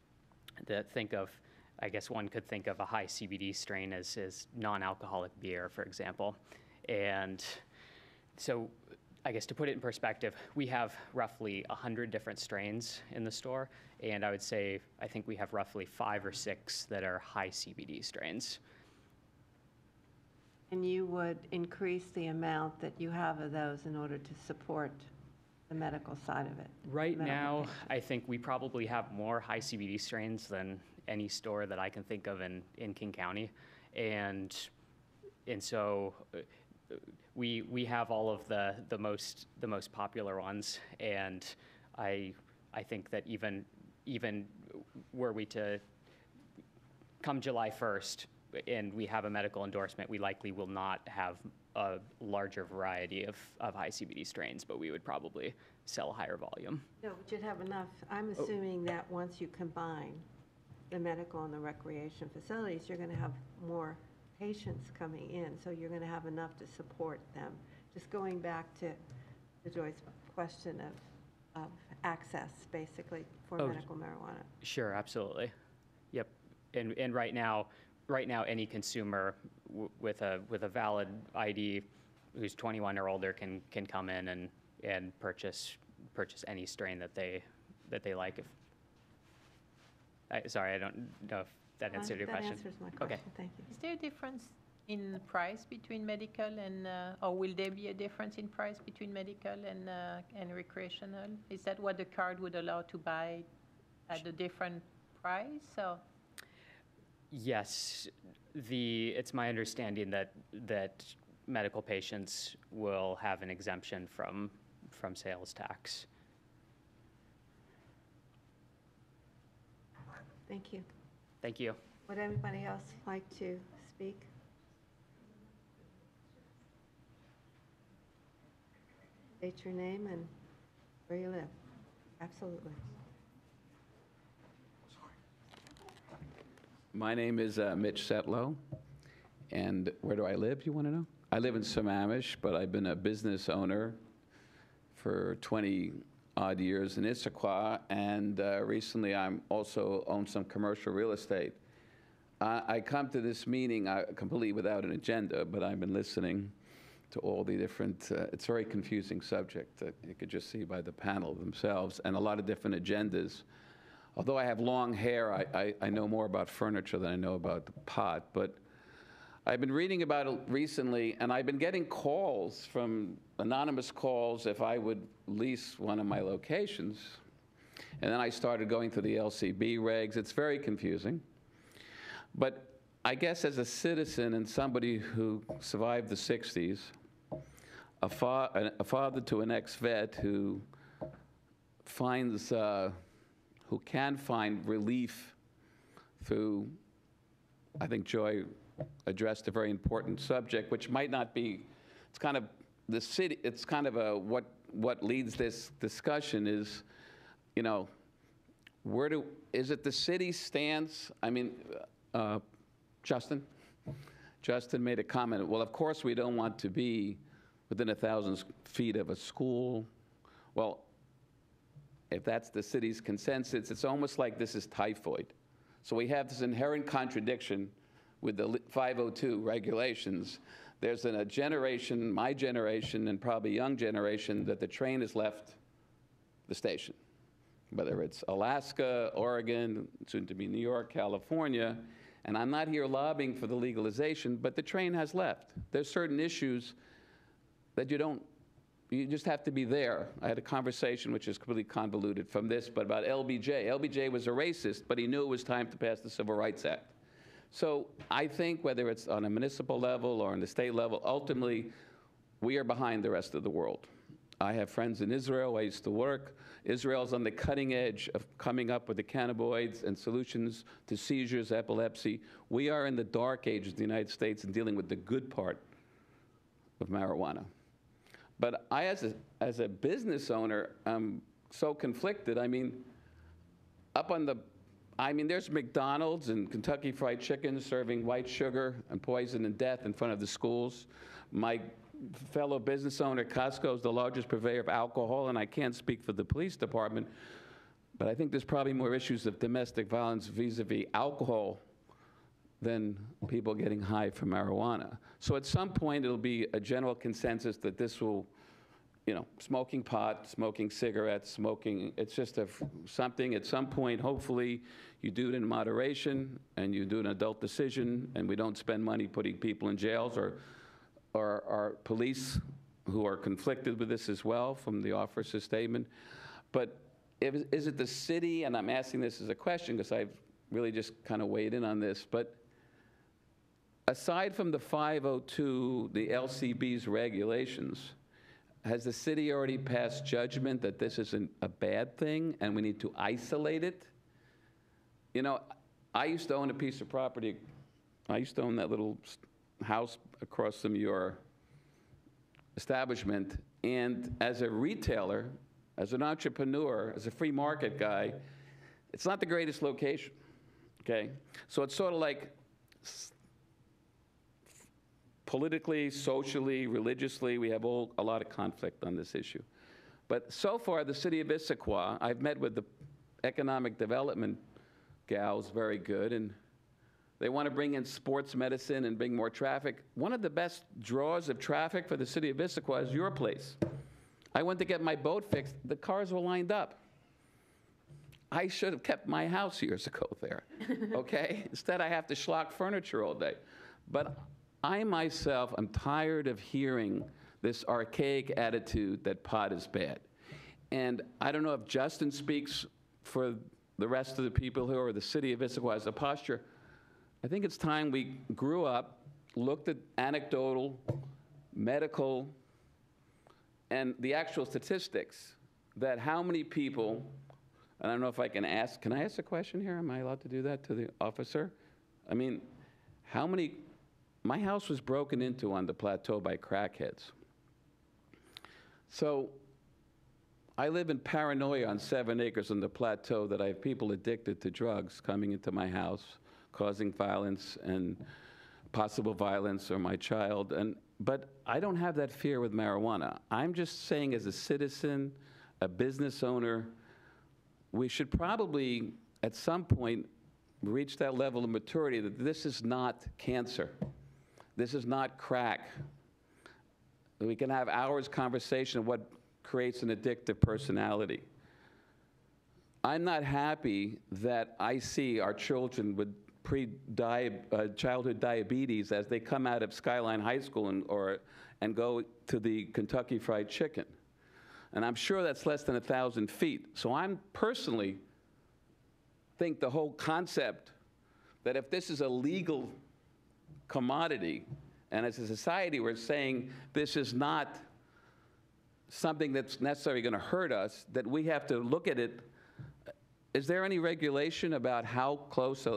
I guess one could think of a high CBD strain as non-alcoholic beer, for example. And so, I guess to put it in perspective, we have roughly 100 different strains in the store, and I would say I think we have roughly 5 or 6 that are high CBD strains. And you would increase the amount that you have of those in order to support the medical side of it? Right medical now, patients. I think we probably have more high CBD strains than any store that I can think of in King County. And so we have all of the most popular ones, and I think that even were we to come July 1st and we have a medical endorsement, we likely will not have a larger variety of high CBD strains, but we would probably sell a higher volume. No, but you'd have enough. I'm assuming that once you combine the medical and the recreation facilities, you're going to have more patients coming in, so you're going to have enough to support them. Just going back to Joy's question of access, basically, for medical marijuana. Sure, absolutely. Yep. And right now, any consumer with a valid ID who's 21 or older can come in and purchase any strain that they like. Sorry, I don't know if that answered your question. That answers my question. Okay. Thank you. Is there a difference in price between medical and, or will there be a difference in price between medical and recreational? Is that what the card would allow to buy at a different price? Or? Yes, it's my understanding that medical patients will have an exemption from sales tax. Thank you. Thank you. Would anybody else like to speak? State your name and where you live. Absolutely. My name is Mitch Setlow, and where do I live, you want to know? I live in Sammamish, but I've been a business owner for 20-odd years in Issaquah, and recently I'm also own some commercial real estate. I come to this meeting completely without an agenda, but I've been listening to all the different, it's a very confusing subject that you could just see by the panel themselves, and a lot of different agendas. Although I have long hair, I know more about furniture than I know about the pot, but I've been reading about it recently, and I've been getting calls from anonymous calls if I would lease one of my locations. And then I started going through the LCB regs. It's very confusing. But I guess as a citizen and somebody who survived the 60s, a father to an ex-vet who can find relief through, I think Joy addressed a very important subject, which might not be, it's kind of the city, it's kind of what leads this discussion is, you know, is it the city's stance? I mean, Justin made a comment, well, of course we don't want to be within 1,000 feet of a school. Well, if that's the city's consensus, it's almost like this is typhoid. So we have this inherent contradiction with the 502 regulations. There's a generation, my generation, and probably young generation, that the train has left the station. Whether it's Alaska, Oregon, soon to be New York, California, and I'm not here lobbying for the legalization, but the train has left. There's certain issues that you just have to be there. I had a conversation, which is completely convoluted from this, but about LBJ. LBJ was a racist, but he knew it was time to pass the Civil Rights Act. So I think whether it's on a municipal level or on the state level, ultimately, we are behind the rest of the world. I have friends in Israel. I used to work. Israel's on the cutting edge of coming up with the cannabinoids and solutions to seizures, epilepsy. We are in the dark ages of the United States and dealing with the good part of marijuana. But I, as a business owner, I'm so conflicted. I mean, there's McDonald's and Kentucky Fried Chicken serving white sugar and poison and death in front of the schools. My fellow business owner, Costco, is the largest purveyor of alcohol, and I can't speak for the police department, but I think there's probably more issues of domestic violence vis-a-vis alcohol than people getting high from marijuana. So at some point, it'll be a general consensus that this will, smoking pot, smoking cigarettes, smoking, it's just something at some point, hopefully, you do it in moderation, and you do an adult decision, and we don't spend money putting people in jails or our police who are conflicted with this as well from the officer's statement. But is it the city, and I'm asking this as a question because I've really just kind of weighed in on this, but aside from the 502, the LCB's regulations, has the city already passed judgment that this isn't a bad thing and we need to isolate it? I used to own a piece of property. I used to own that little house across from your establishment, and as a retailer, as an entrepreneur, as a free market guy, it's not the greatest location, okay? So it's sort of like politically, socially, religiously, we have a lot of conflict on this issue. But so far, the city of Issaquah, I've met with the economic development gals, very good, and they want to bring in sports medicine and bring more traffic. One of the best draws of traffic for the city of Issaquah is your place. I went to get my boat fixed. The cars were lined up. I should have kept my house years ago there, okay? Instead, I have to schlock furniture all day. But I myself am tired of hearing this archaic attitude that pot is bad. And I don't know if Justin speaks for the rest of the people who are the city of Issaquah as a posture. I think it's time we grew up, looked at anecdotal, medical, and the actual statistics that how many people, and I don't know if I can I ask a question here? Am I allowed to do that to the officer? I mean, my house was broken into on the plateau by crackheads. So I live in paranoia on 7 acres on the plateau that I have people addicted to drugs coming into my house, causing violence and possible violence or my child. But I don't have that fear with marijuana. I'm just saying as a citizen, a business owner, we should probably at some point reach that level of maturity that this is not cancer. This is not crack. We can have hours conversation of what creates an addictive personality. I'm not happy that I see our children with childhood diabetes as they come out of Skyline High School and go to the Kentucky Fried Chicken. And I'm sure that's less than 1,000 feet. So I'm personally think the whole concept that if this is a legal commodity, and as a society we're saying this is not something that's necessarily going to hurt us, that we have to look at it. Is there any regulation about how close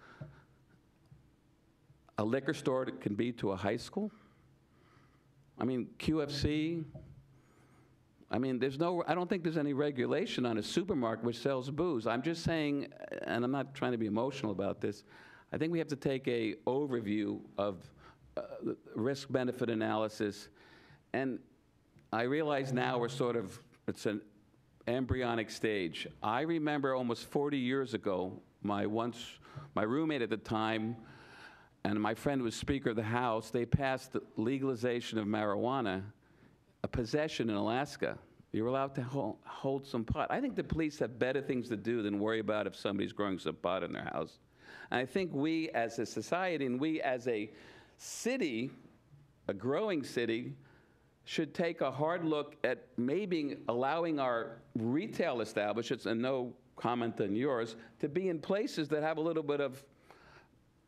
a liquor store can be to a high school? I mean, QFC, I don't think there's any regulation on a supermarket which sells booze. I'm just saying, and I'm not trying to be emotional about this, I think we have to take a overview of risk-benefit analysis. And I realize now it's an embryonic stage. I remember almost 40 years ago, my roommate at the time, and my friend was Speaker of the House, they passed the legalization of marijuana, a possession in Alaska. You're allowed to hold some pot. I think the police have better things to do than worry about if somebody's growing some pot in their house. And I think we as a society and we as a city, a growing city, should take a hard look at maybe allowing our retail establishments, and no comment on yours, to be in places that have a little bit of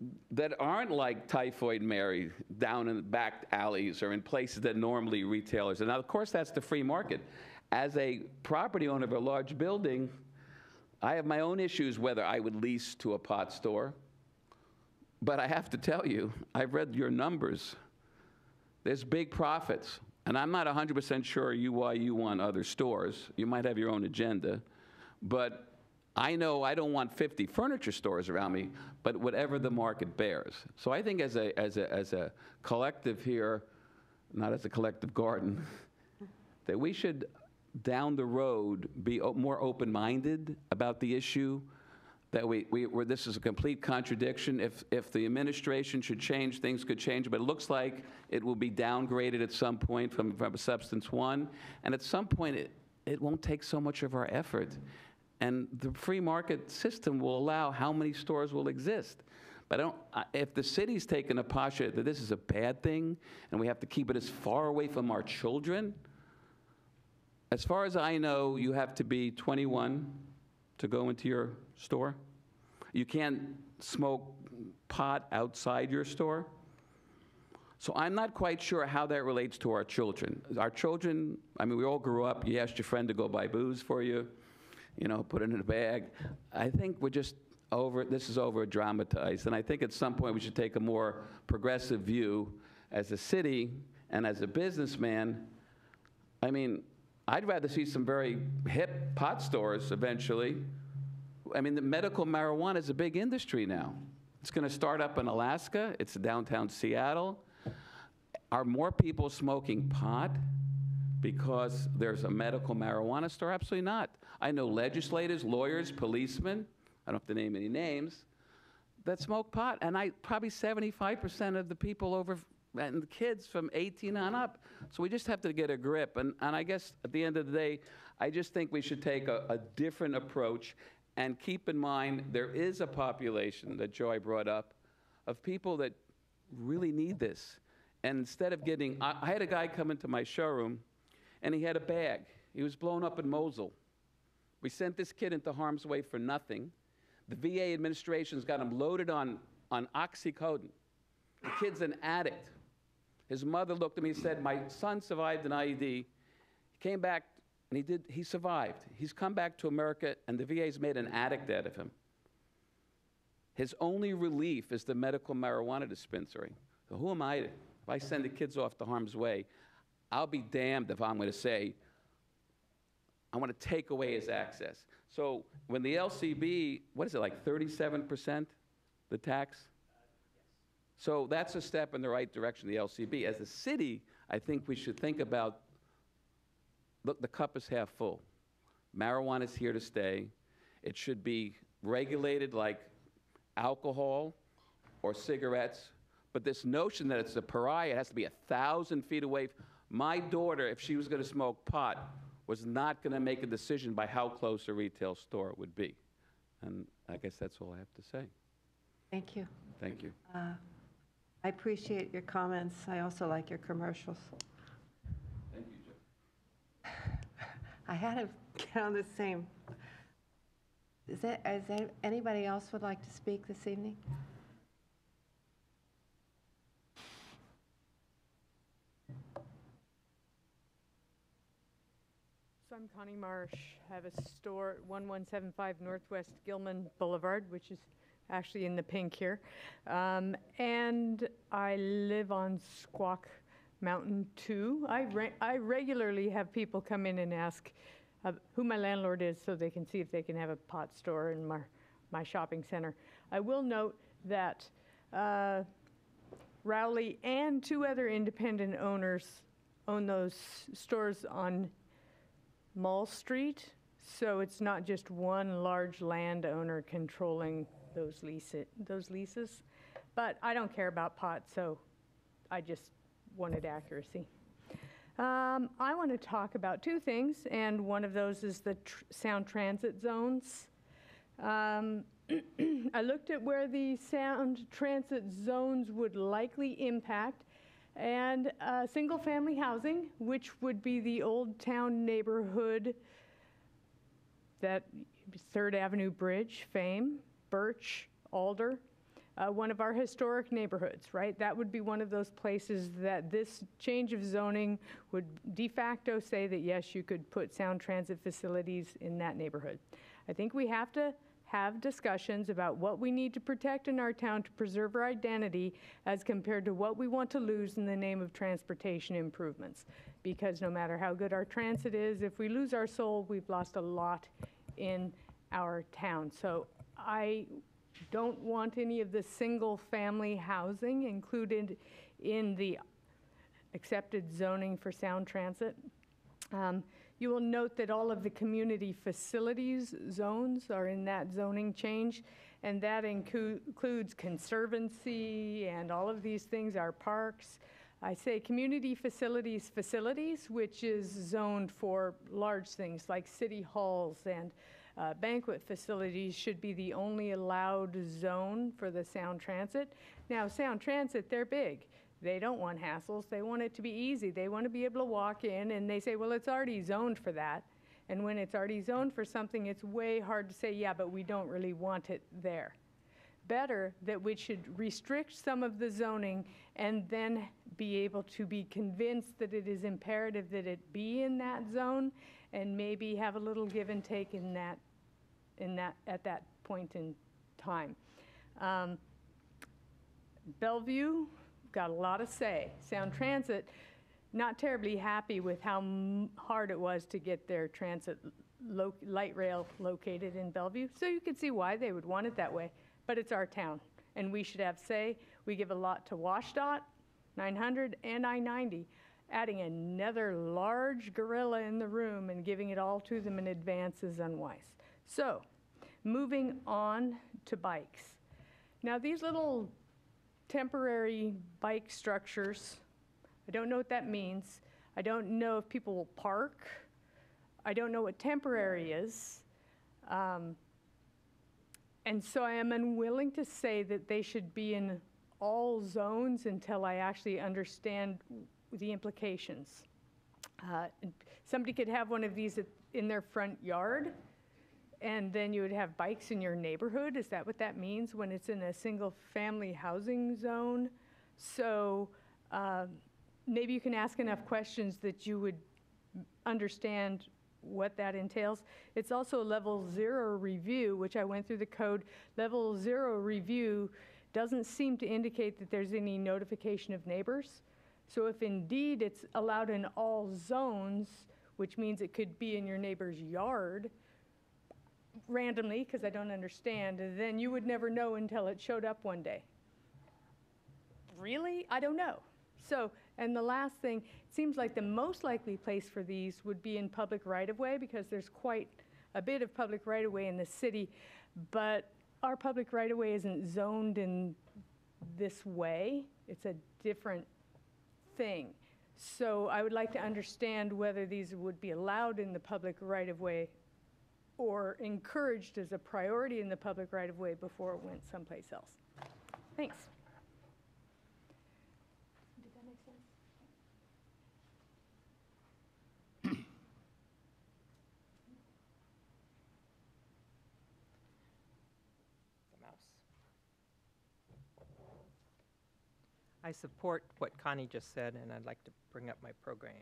that aren't like Typhoid Mary down in the back alleys or in places that normally retailers. And now, of course, that's the free market. As a property owner of a large building, I have my own issues whether I would lease to a pot store. But I have to tell you, I've read your numbers. There's big profits. And I'm not 100% sure why you want other stores. You might have your own agenda. But I know I don't want 50 furniture stores around me, but whatever the market bears. So I think as a collective here, not as a collective garden, that we should, down the road, be more open-minded about the issue, that where this is a complete contradiction. If the administration should change, things could change, but it looks like it will be downgraded at some point from substance 1, and at some point it won't take so much of our effort. And the free market system will allow how many stores will exist. But if the city's taken a posture that this is a bad thing and we have to keep it as far away from our children, as far as I know, you have to be 21 to go into your store. You can't smoke pot outside your store. So I'm not quite sure how that relates to our children. Our children, I mean, we all grew up, you asked your friend to go buy booze for you, put it in a bag. I think we're just this is over-dramatized. And I think at some point we should take a more progressive view as a city and as a businessman. I mean, I'd rather see some very hip pot stores eventually. I mean, the medical marijuana is a big industry now. It's going to start up in Alaska. It's downtown Seattle. Are more people smoking pot because there's a medical marijuana store? Absolutely not. I know legislators, lawyers, policemen, I don't have to name any names, that smoke pot. And probably 75% of the people and the kids from 18 on up. So we just have to get a grip. And I guess at the end of the day, I just think we should take a different approach and keep in mind there is a population that Joy brought up of people that really need this. And instead of getting, I had a guy come into my showroom and he had a bag. He was blown up in Mosul. We sent this kid into harm's way for nothing. The VA administration's got him loaded on oxycodone. The kid's an addict. His mother looked at me and said, my son survived an IED. He came back and he survived. He's come back to America and the VA's made an addict out of him. His only relief is the medical marijuana dispensary. So who am I if I send the kids off to harm's way? I'll be damned if I'm going to say, I want to take away his access. So when the LCB, what is it, like 37%, the tax? So that's a step in the right direction, the LCB. As a city, I think we should think about, look, the cup is half full. Marijuana is here to stay. It should be regulated like alcohol or cigarettes. But this notion that it's a pariah, it has to be 1,000 feet away. My daughter, if she was going to smoke pot, was not going to make a decision by how close a retail store would be. And I guess that's all I have to say. Thank you. Thank you. I appreciate your comments. I also like your commercials. Thank you, Joe. I had to get on the same. Anybody else would like to speak this evening? So I'm Connie Marsh. I have a store at 1175 Northwest Gilman Boulevard, which is actually in the pink here. And I live on Squawk Mountain 2. I regularly have people come in and ask who my landlord is so they can see if they can have a pot store in my shopping center. I will note that Rowley and 2 other independent owners own those stores on Mall Street, so it's not just one large landowner controlling those leases. But I don't care about pot, so I just wanted accuracy. I want to talk about 2 things, and one of those is the sound transit zones. I looked at where the sound transit zones would likely impact, and single-family housing, which would be the Old Town neighborhood, that 3rd Avenue Bridge, Fame, Birch, Alder, one of our historic neighborhoods, right? That would be one of those places that this change of zoning would de facto say that, yes, you could put sound transit facilities in that neighborhood. I think we have to have discussions about what we need to protect in our town to preserve our identity as compared to what we want to lose in the name of transportation improvements. Because no matter how good our transit is, if we lose our soul, we've lost a lot in our town. So I don't want any of the single-family housing included in the accepted zoning for sound transit. You will note that all of the community facilities zones are in that zoning change, and that includes conservancy and all of these things, our parks. I say community facilities, which is zoned for large things like city halls and banquet facilities should be the only allowed zone for the sound transit. Now, sound transit, they're big. They don't want hassles. They want it to be easy. They want to be able to walk in, and they say, well, it's already zoned for that. And when it's already zoned for something, it's way hard to say, yeah, but we don't really want it there. Better that we should restrict some of the zoning and then be able to be convinced that it is imperative that it be in that zone, and maybe have a little give and take in that at that point in time. Bellevue got a lot of say. Sound Transit, not terribly happy with how hard it was to get their transit light rail located in Bellevue. So you can see why they would want it that way. But it's our town, and we should have say. We give a lot to WashDOT, 900, and I-90. Adding another large gorilla in the room and giving it all to them in advance is unwise. So, moving on to bikes. Now, these little temporary bike structures, I don't know what that means. I don't know if people will park. I don't know what temporary is. And so I am unwilling to say that they should be in all zones until I actually understand the implications. Somebody could have one of these in their front yard, and then you would have bikes in your neighborhood. Is that what that means when it's in a single-family housing zone? So maybe you can ask enough questions that you would understand what that entails. It's also a level 0 review, which I went through the code. Level 0 review doesn't seem to indicate that there's any notification of neighbors. So if indeed it's allowed in all zones, which means it could be in your neighbor's yard randomly, because I don't understand, then you would never know until it showed up one day. Really? I don't know. So, and the last thing, it seems like the most likely place for these would be in public right-of-way, because there's quite a bit of public right-of-way in the city, but our public right-of-way isn't zoned in this way. It's a different thing. So I would like to understand whether these would be allowed in the public right-of-way or encouraged as a priority in the public right-of-way before it went someplace else. Thanks. Did that make sense? The mouse. I support what Connie just said, and I'd like to bring up my program.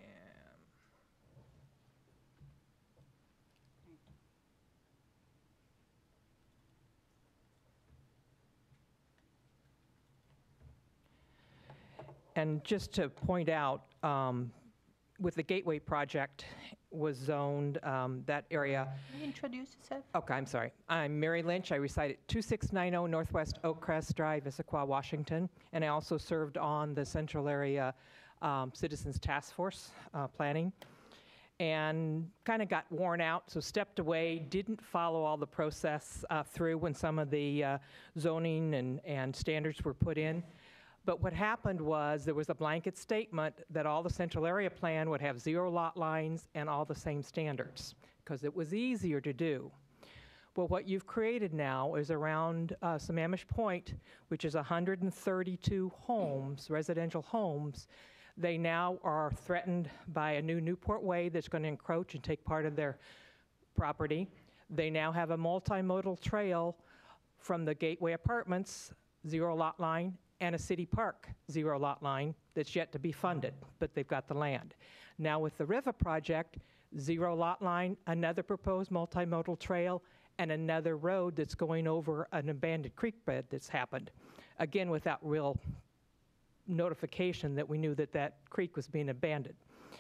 And just to point out, with the Gateway project was zoned, that area. Can you introduce yourself? Okay, I'm sorry. I'm Mary Lynch. I reside at 2690 Northwest Oakcrest Drive, Issaquah, Washington. And I also served on the Central Area Citizens Task Force planning. And kind of got worn out, so stepped away, didn't follow all the process through when some of the zoning and standards were put in. But what happened was there was a blanket statement that all the Central Area Plan would have 0 lot lines and all the same standards, because it was easier to do. Well, what you've created now is around Sammamish Point, which is 132 homes, residential homes. They now are threatened by a new Newport Way that's going to encroach and take part of their property. They now have a multimodal trail from the Gateway Apartments zero lot line, and a city park, zero lot line, that's yet to be funded, but they've got the land. Now with the Riva project, zero lot line, another proposed multimodal trail, and another road that's going over an abandoned creek bed that's happened. Again, without real notification that we knew that that creek was being abandoned.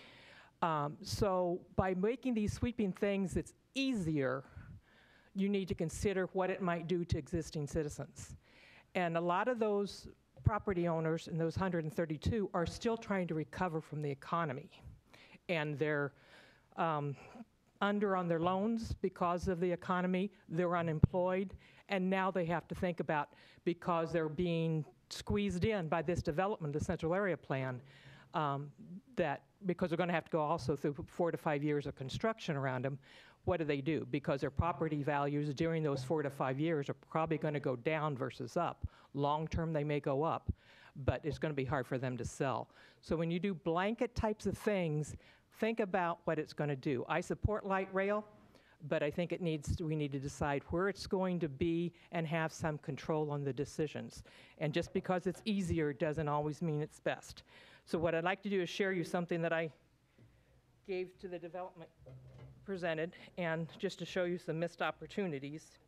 So by making these sweeping things, it's easier. You need to consider what it might do to existing citizens. And a lot of those property owners, and those 132, are still trying to recover from the economy. And they're under on their loans because of the economy, they're unemployed, and now they have to think about, because they're being squeezed in by this development, the Central Area Plan, that because they're going to have to go also through 4 to 5 years of construction around them, what do? Because their property values during those 4 to 5 years are probably going to go down versus up. Long term, they may go up, but it's going to be hard for them to sell. So when you do blanket types of things, think about what it's going to do. I support light rail, but I think we need to decide where it's going to be and have some control on the decisions. And just because it's easier doesn't always mean it's best. So what I'd like to do is share you something that I gave to the development presented, and just to show you some missed opportunities. Just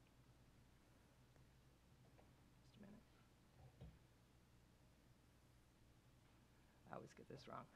a minute. I always get this wrong.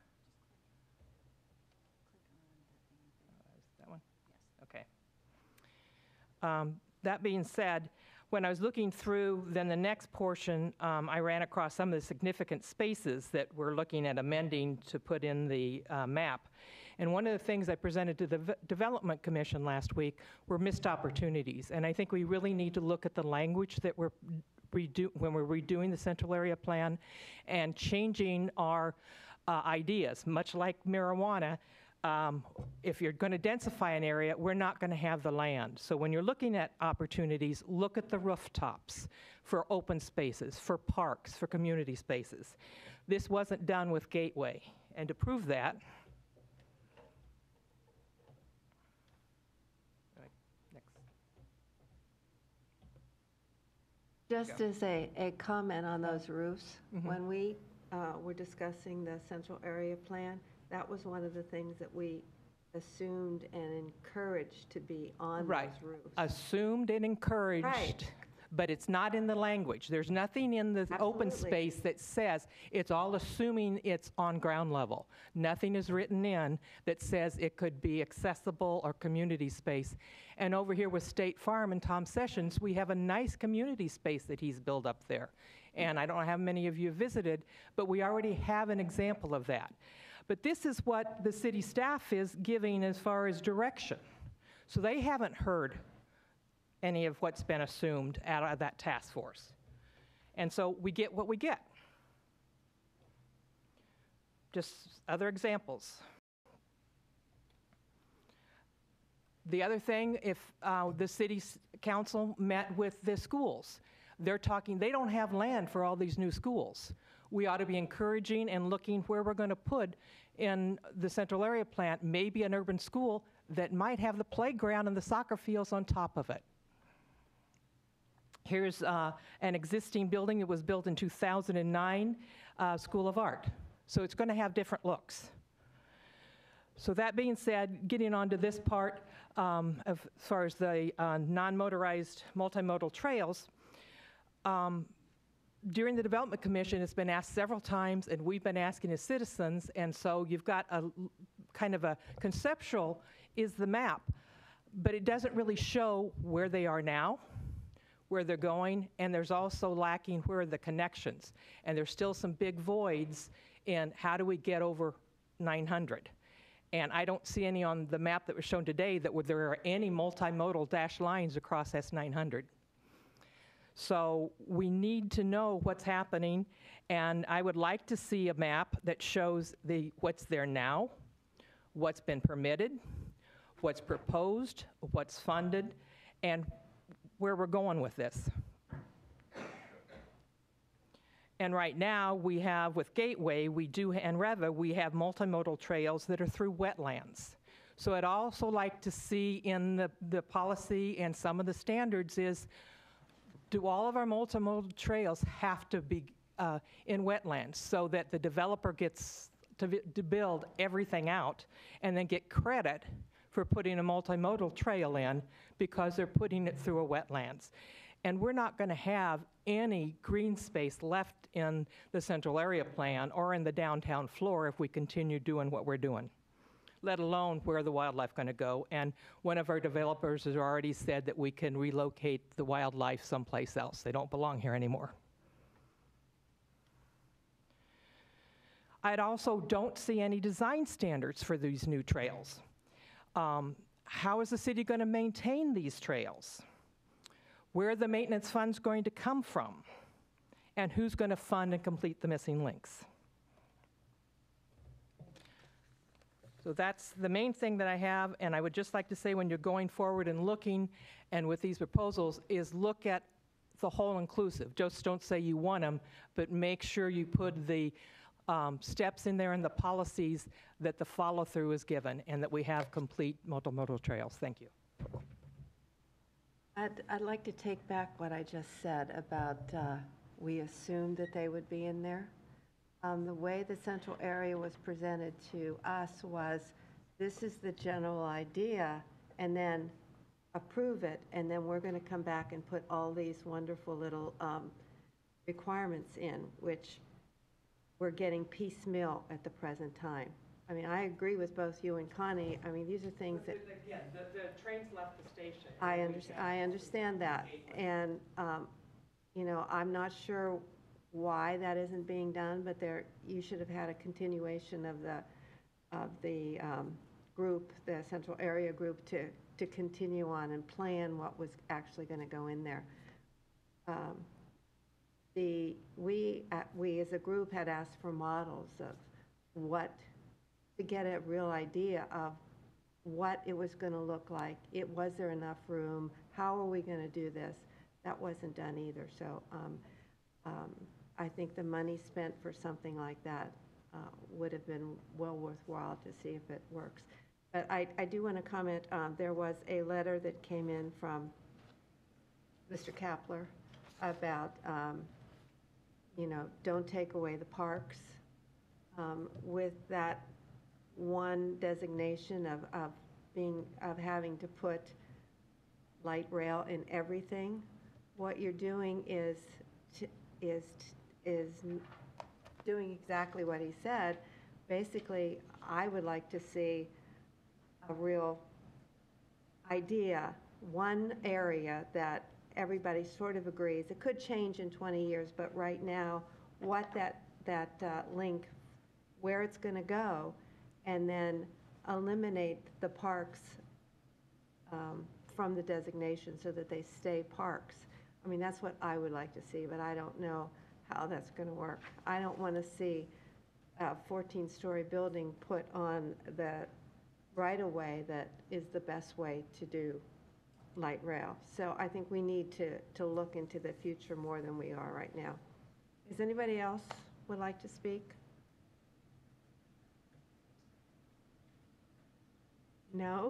That one? Yes. Okay. That being said, when I was looking through then the next portion, I ran across some of the significant spaces that we're looking at amending to put in the map. And one of the things I presented to the Development Commission last week were missed opportunities. And I think we really need to look at the language that when we're redoing the Central Area Plan and changing our ideas. Much like marijuana, if you're going to densify an area, we're not going to have the land. So when you're looking at opportunities, look at the rooftops for open spaces, for parks, for community spaces. This wasn't done with Gateway. And to prove that, Just as a comment on those roofs, when we were discussing the Central Area Plan, that was one of the things that we assumed and encouraged to be on right. those roofs. Assumed and encouraged, Right. but it's not in the language. There's nothing in the open Absolutely. space that says it's all assuming it's on ground level. Nothing is written in that says it could be accessible or community space. And over here with State Farm and Tom Sessions, we have a nice community space that he's built up there. And I don't know how many of you have visited, but we already have an example of that. But this is what the city staff is giving as far as direction. So they haven't heard any of what's been assumed out of that task force. And so we get what we get. Just other examples. The other thing, if the city council met with the schools, they're talking, they don't have land for all these new schools. We ought to be encouraging and looking where we're going to put in the Central Area Plan, maybe an urban school that might have the playground and the soccer fields on top of it. Here's an existing building that was built in 2009, School of Art. So it's going to have different looks. So that being said, getting on to this part, as far as the non-motorized multimodal trails, during the Development Commission, it's been asked several times, and we've been asking as citizens, and so you've got a kind of a conceptual is the map, but it doesn't really show where they are now, where they're going, and there's also lacking where are the connections. And there's still some big voids in how do we get over 900. And I don't see any on the map that was shown today that there are any multimodal dashed lines across S900. So we need to know what's happening, and I would like to see a map that shows what's there now, what's been permitted, what's proposed, what's funded, and where we're going with this. And right now, we have, with Gateway, and Reva, we have multimodal trails that are through wetlands. So I'd also like to see in the policy and some of the standards is, do all of our multimodal trails have to be in wetlands so that the developer gets to build everything out and then get credit for putting a multimodal trail in because they're putting it through a wetlands? And we're not going to have any green space left in the central area plan or in the downtown floor if we continue doing what we're doing, let alone where the wildlife going to go. And one of our developers has already said that we can relocate the wildlife someplace else. They don't belong here anymore. I also don't see any design standards for these new trails. How is the city going to maintain these trails? Where are the maintenance funds going to come from? And who's going to fund and complete the missing links? So that's the main thing that I have, and I would just like to say when you're going forward and looking, and with these proposals, is look at the whole inclusive. Just don't say you want them, but make sure you put the steps in there and the policies that the follow-through is given, and that we have complete multimodal trails. Thank you. I'd like to take back what I just said about we assumed that they would be in there. The way the central area was presented to us was, this is the general idea, and then approve it, and then we're going to come back and put all these wonderful little requirements in, which we're getting piecemeal at the present time. I mean, I agree with both you and Connie. I mean, these are things that... Again, the trains left the station. I understand that. And, you know, I'm not sure why that isn't being done, but you should have had a continuation of the group, the central area group, to continue on and plan what was actually going to go in there. We as a group had asked for models of to get a real idea of what it was going to look like. Was there enough room? How are we going to do this? That wasn't done either. So I think the money spent for something like that would have been well worthwhile to see if it works. But I do want to comment, there was a letter that came in from Mr. Kapler about, you know, don't take away the parks. With that one designation of having to put light rail in everything, what you're doing is doing exactly what he said. Basically, I would like to see a real idea, one area that everybody sort of agrees. It could change in 20 years, but right now, what that link, where it's going to go, and then eliminate the parks from the designation so that they stay parks. I mean, that's what I would like to see, but I don't know how that's going to work. I don't want to see a 14-story building put on the right-of-way that is the best way to do light rail. So I think we need to look into the future more than we are right now. Is anybody else would like to speak? No?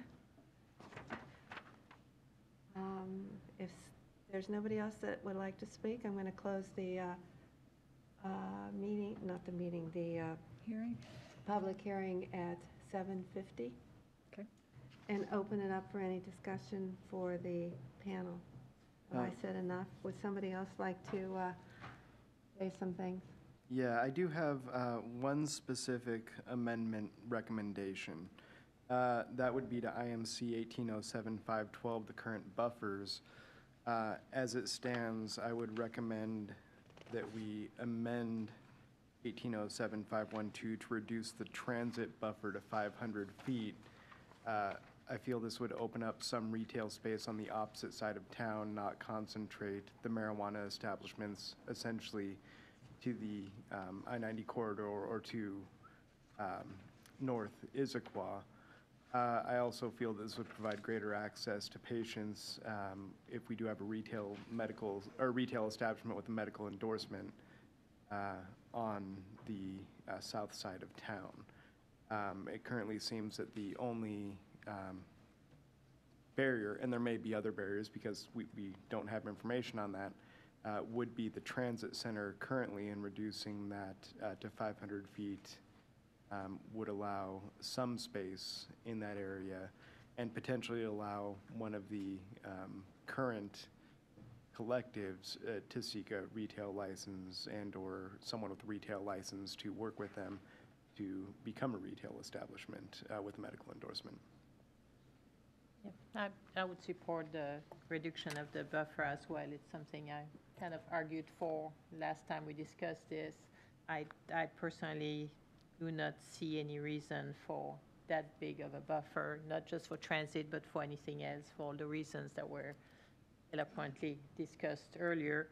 If there's nobody else that would like to speak, I'm going to close the meeting, not the meeting, the Hearing? public hearing at 7:50. Okay. And open it up for any discussion for the panel. Have I said enough? Would somebody else like to say some things? Yeah, I do have one specific amendment recommendation. That would be to IMC 1807512, the current buffers. As it stands, I would recommend that we amend 1807512 to reduce the transit buffer to 500 feet. I feel this would open up some retail space on the opposite side of town, not concentrate the marijuana establishments essentially to the I-90 corridor or to North Issaquah. I also feel this would provide greater access to patients if we do have a retail establishment with a medical endorsement on the south side of town. It currently seems that the only barrier, and there may be other barriers because we don't have information on that, would be the transit center currently, and reducing that to 500 feet would allow some space in that area and potentially allow one of the current collectives to seek a retail license and/or someone with a retail license to work with them to become a retail establishment with a medical endorsement. Yeah, I would support the reduction of the buffer as well. It's something I kind of argued for last time we discussed this. I personally do not see any reason for that big of a buffer, not just for transit, but for anything else, for all the reasons that were eloquently discussed earlier.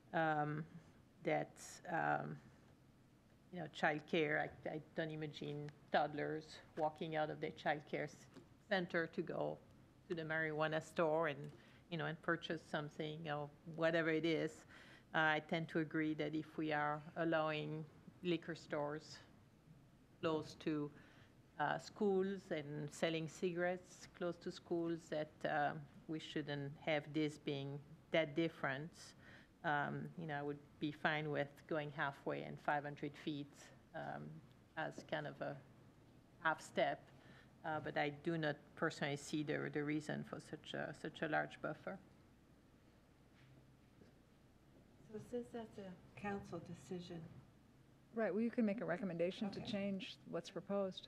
Childcare, I don't imagine toddlers walking out of their childcare center to go to the marijuana store and, and purchase something or whatever it is. I tend to agree that if we are allowing liquor stores close to schools and selling cigarettes close to schools, that we shouldn't have this being that different. I would be fine with going halfway and 500 feet as kind of a half step, but I do not personally see the reason for such a large buffer. So since that's a council decision, Right, well, you can make a recommendation to change what's proposed.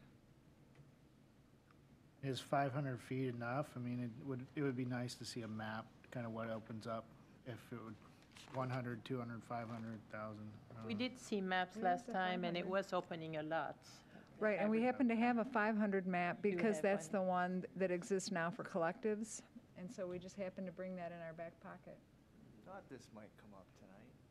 Is 500 feet enough? I mean, it would be nice to see a map, kind of what opens up, if it would, 100, 200, 500,000. We did see maps Yeah, last it's a time, and it 500. was opening a lot. Right, and we happen to have a 500 map do because have that's one. the one that exists now for collectives. And so we just happen to bring that in our back pocket. Thought this might come up tonight.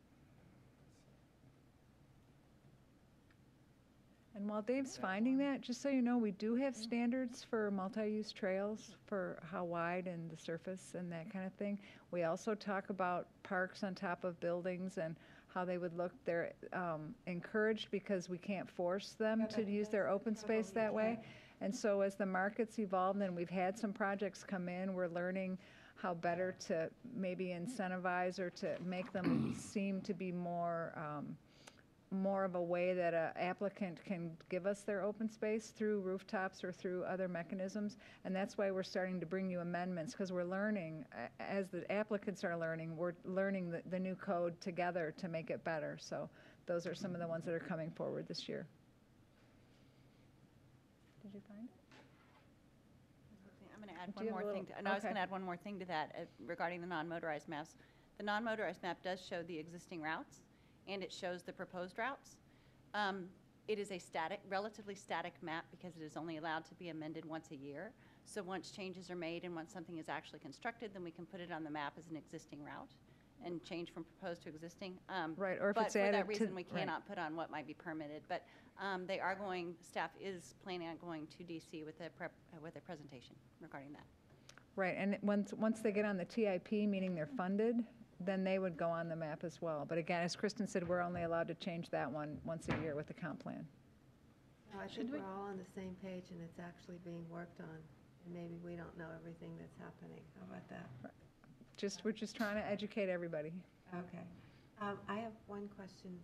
And while Dave's finding that, just so you know, we do have standards for multi-use trails for how wide and the surface and that kind of thing. We also talk about parks on top of buildings and how they would look. They're encouraged because we can't force them to use their open space that way. And so as the markets evolve, and we've had some projects come in, we're learning how better to maybe incentivize or to make them seem to be more of a way that an applicant can give us their open space through rooftops or through other mechanisms. And that's why we're starting to bring you amendments, because we're learning, as the applicants are learning, we're learning the new code together to make it better. So those are some of the ones that are coming forward this year. Did you find it? I'm going to add Do you one have a more thing. little- No, I was okay. going to add one more thing to that regarding the non-motorized maps. The non-motorized map does show the existing routes, and it shows the proposed routes. It is a relatively static map because it is only allowed to be amended once a year. So once changes are made and once something is actually constructed, then we can put it on the map as an existing route and change from proposed to existing. Right, or if But it's for added that to- reason, we right. cannot put on what might be permitted. But staff is planning on going to DC with a presentation regarding that. Right, and once they get on the TIP, meaning they're funded, then they would go on the map as well. But again, as Kristen said, we're only allowed to change that one once a year with the comp plan. no, I think we're all on the same page and it's actually being worked on. And maybe we don't know everything that's happening. How about that? We're just trying to educate everybody. Okay. I have one question.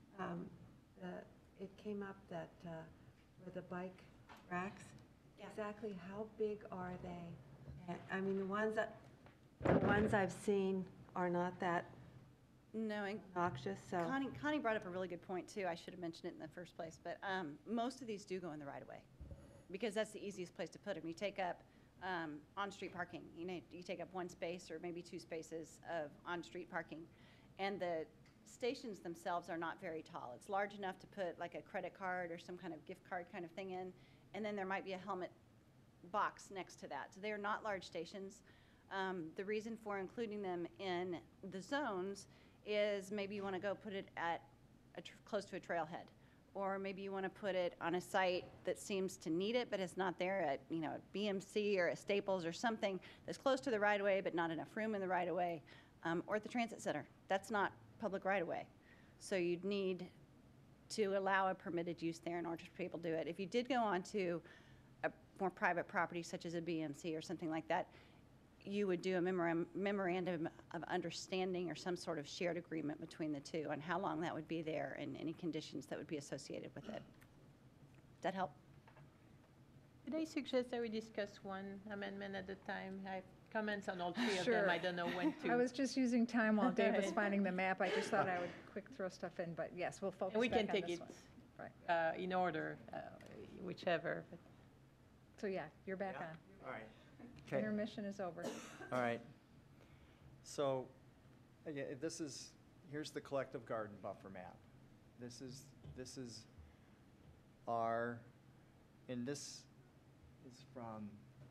It came up that with the bike racks, exactly how big are they? And, I mean, the ones I've seen are not that No, and noxious, so. Connie brought up a really good point, too. I should have mentioned it in the first place. But most of these do go in the right-of-way because that's the easiest place to put them. You take up on-street parking. You take up one space or maybe two spaces of on-street parking. And the stations themselves are not very tall. It's large enough to put like a credit card or some kind of gift card kind of thing in. And then there might be a helmet box next to that. So they are not large stations. The reason for including them in the zones is maybe you want to go put it at close to a trailhead, or maybe you want to put it on a site that seems to need it but it's not there at a BMC or a Staples or something that's close to the right-of-way but not enough room in the right-of-way, or at the transit center. That's not public right-of-way. So you'd need to allow a permitted use there in order for people to do it. If you did go on to a more private property such as a BMC or something like that, you would do a memorandum of understanding or some sort of shared agreement between the two on how long that would be there and any conditions that would be associated with it. Does that help? Could I suggest that we discuss one amendment at a time? I have comments on all three of them. Sure. I don't know when to. I was just using time while Dave was finding the map. I just thought I would quick throw stuff in, but yes, we'll focus And we back can on take this it one. Right. in order, whichever. But So yeah, you're back on. All right. Okay. Intermission is over. All right. So, again, here's the collective garden buffer map. This is our, and this is from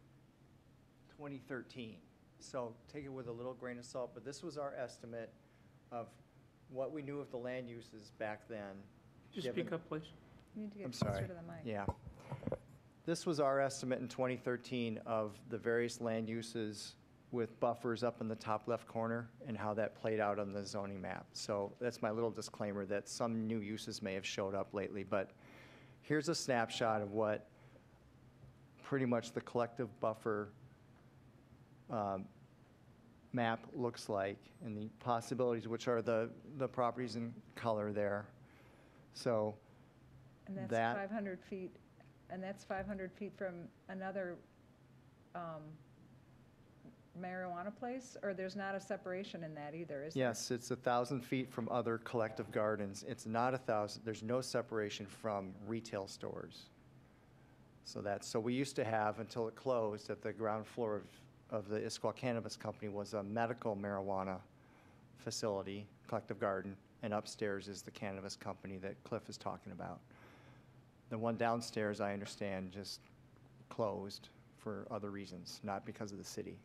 2013. So take it with a little grain of salt, but this was our estimate of what we knew of the land uses back then. Just given- speak up, please. You need to I'm get closer sorry. to the mic. Yeah. This was our estimate in 2013 of the various land uses with buffers up in the top left corner and how that played out on the zoning map. So that's my little disclaimer that some new uses may have showed up lately, but here's a snapshot of what pretty much the collective buffer map looks like and the possibilities, which are the properties in color there. So And that's that- 500 feet, and that's 500 feet from another marijuana place? Or there's not a separation in that either, is there? Yes, it's 1,000 feet from other collective gardens. It's not 1,000, there's no separation from retail stores. So we used to have, until it closed, at the ground floor of the Issaquah Cannabis Company was a medical marijuana facility, collective garden, and upstairs is the cannabis company that Cliff is talking about. The one downstairs, I understand, just closed for other reasons, not because of the city.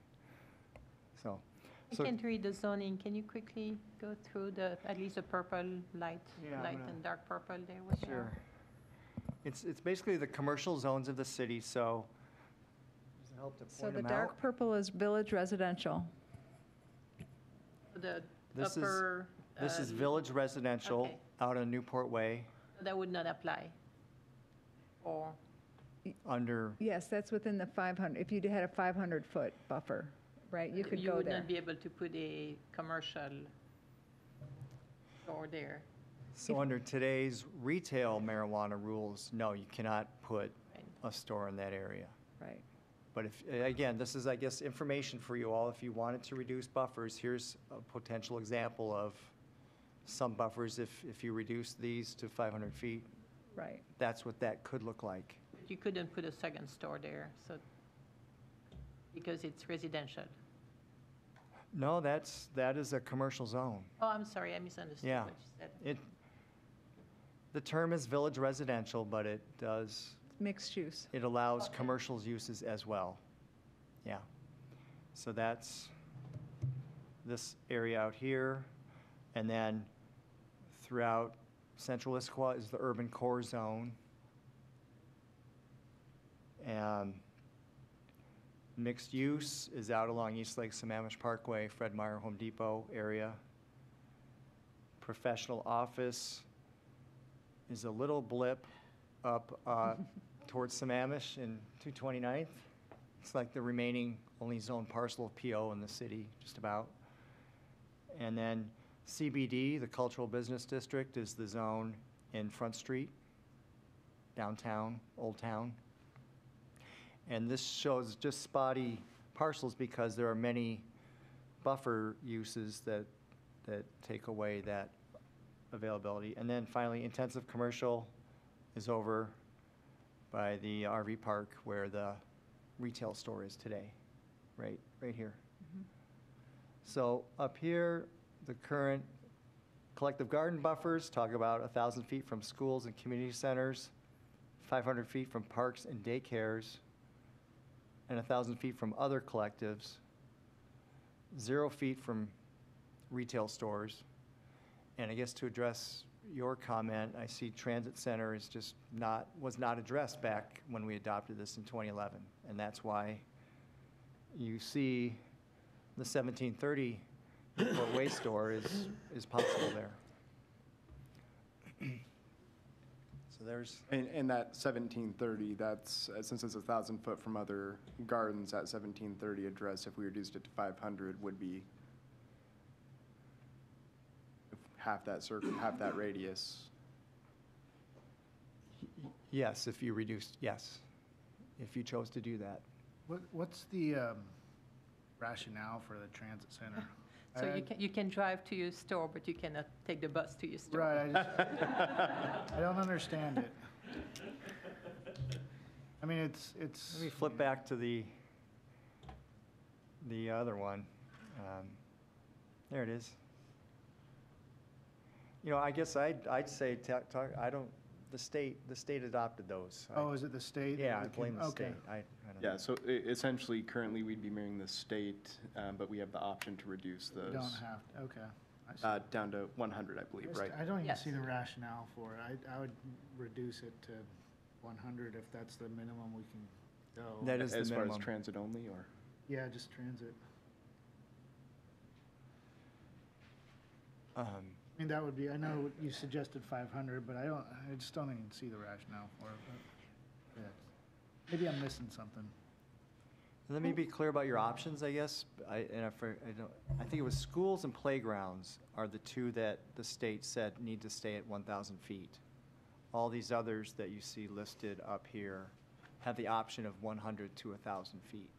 I can't read the zoning. Can you quickly go through at least the purple light, Yeah, I'm light gonna- and dark purple there? What they Sure. are? It's basically the commercial zones of the city, so does it help to So point the them dark out? purple is village residential. The This is- upper. This is village residential okay. out on Newport Way That would not apply. Or, under, Yes, that's within the 500, if you had a 500-foot buffer, right? You could you go would there. not be able to put a commercial store there. so under today's retail marijuana rules, no, you cannot put Right. a store in that area. Right. But if, again, this is, I guess, information for you all. If you wanted to reduce buffers, here's a potential example of some buffers. If you reduce these to 500 feet, Right. that's what that could look like. But you couldn't put a second store there, so, because it's residential. No, that is a commercial zone. Oh, I'm sorry, I misunderstood Yeah. what you said. The term is village residential, but it Mixed use. it allows commercial uses as well. Yeah. So that's this area out here. And then throughout central Issaquah is the urban core zone. And mixed use is out along East Lake Sammamish Parkway, Fred Meyer Home Depot area. Professional office is a little blip up towards Sammamish and 229th. It's like the remaining only zone parcel of PO in the city, just about. And then CBD, the Cultural Business District, is the zone in Front Street, downtown, Old Town. And this shows just spotty parcels because there are many buffer uses that take away that availability. And then finally, intensive commercial is over by the RV park where the retail store is today, right here. So up here, the current collective garden buffers talk about 1,000 feet from schools and community centers, 500 feet from parks and daycares, and 1,000 feet from other collectives, 0 feet from retail stores. And I guess to address your comment, I see transit center is just was not addressed back when we adopted this in 2011. And that's why you see the 1730 Newport Way store is possible there. So there's, And that 1730, that's, since it's 1,000 foot from other gardens, that 1730 address, if we reduced it to 500, would be half that circle, half that radius. yes, if you reduced, yes, if you chose to do that. What's the rationale for the transit center? So you can drive to your store, but you cannot take the bus to your store. Right, I don't understand it. I mean, it's. Let me flip back to the other one. There it is. You know, I guess I'd say, the state adopted those. Oh, is it the state? Yeah, I that blame the okay. state. I don't know. Yeah, so essentially, currently, we'd be mirroring the state, but we have the option to reduce You those. don't have, okay. I see. Down to 100, I believe, right? I don't even Yes. see the rationale for it. I would reduce it to 100 if that's the minimum we can go. That is the As far as minimum. transit only, or? Yeah, just transit. I mean, that would be, I know you suggested 500, but I just don't even see the rationale for it. But, yeah. Maybe I'm missing something. Let me be clear about your options, I guess. I think it was schools and playgrounds are the two that the state said need to stay at 1,000 feet. All these others that you see listed up here have the option of 100 to 1,000 feet.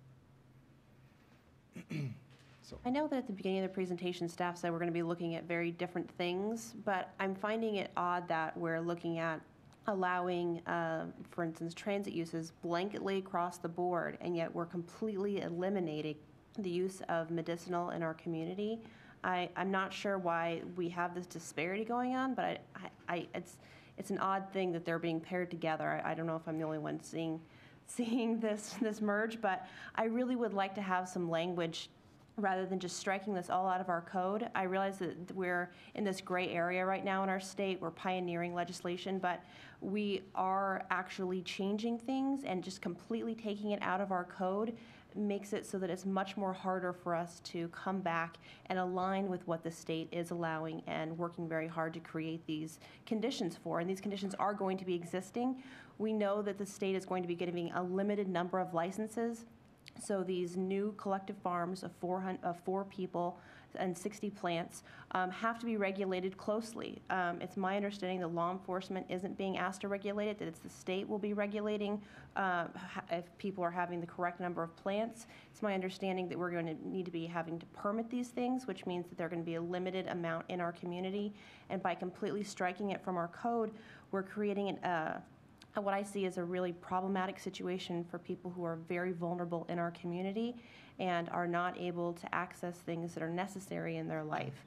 I know that at the beginning of the presentation, staff said we're going to be looking at very different things, but I'm finding it odd that we're looking at allowing, for instance, transit uses blanketly across the board, and yet we're completely eliminating the use of medicinal in our community. I'm not sure why we have this disparity going on, but it's an odd thing that they're being paired together. I don't know if I'm the only one seeing this merge, but I really would like to have some language rather than just striking this all out of our code. I realize that we're in this gray area right now in our state. We're pioneering legislation, but we are actually changing things, and just completely taking it out of our code makes it so that it's much more harder for us to come back and align with what the state is allowing and working very hard to create these conditions for. And these conditions are going to be existing. We know that the state is going to be giving a limited number of licenses. So these new collective farms of 4 people and 60 plants have to be regulated closely. It's my understanding that law enforcement isn't being asked to regulate it, that it's the state will be regulating if people are having the correct number of plants. It's my understanding that we're going to need to be having to permit these things, which means that they're going to be a limited amount in our community. And by completely striking it from our code, we're creating what I see as a really problematic situation for people who are very vulnerable in our community and are not able to access things that are necessary in their life.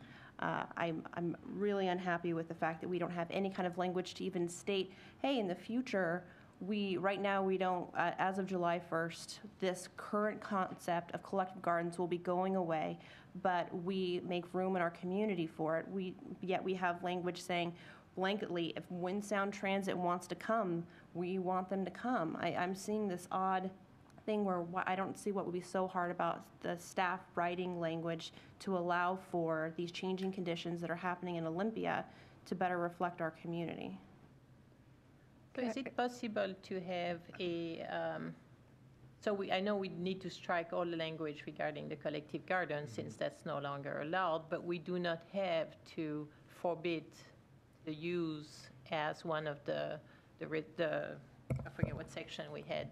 I'm really unhappy with the fact that we don't have any kind of language to even state, hey, in the future, right now we don't, as of July 1st, this current concept of collective gardens will be going away, but we make room in our community for it. Yet we have language saying, blanketly, if Wind Sound Transit wants to come, we want them to come. I'm seeing this odd thing where I don't see what would be so hard about the staff writing language to allow for these changing conditions that are happening in Olympia to better reflect our community. So is it possible to have I know we need to strike all the language regarding the collective garden since that's no longer allowed, but we do not have to forbid the use as one of the I forget what section we had.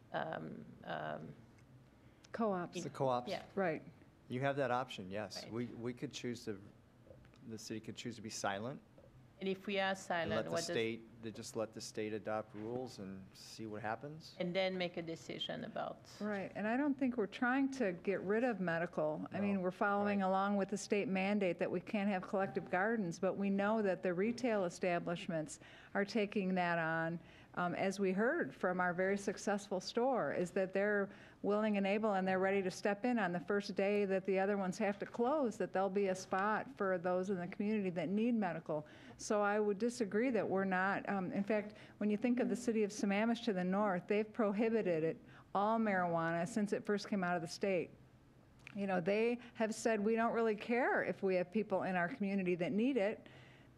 Co-ops. It's the co-ops. Yeah. Right. You have that option, yes. Right. We could choose to, the city could choose to be silent. And if we are And silent, let the what does, state, they just let the state adopt rules and see what happens. and then make a decision about. Right, and I don't think we're trying to get rid of medical. I mean, No, we're following along with the state mandate that we can't have collective gardens, but we know that the retail establishments are taking that on, as we heard from our very successful store, is that they're willing and able, and they're ready to step in on the first day that the other ones have to close, that there'll be a spot for those in the community that need medical. So I would disagree that we're not, in fact, when you think of the city of Sammamish to the north, they've prohibited it, all marijuana, since it first came out of the state. You know, they have said, we don't really care if we have people in our community that need it.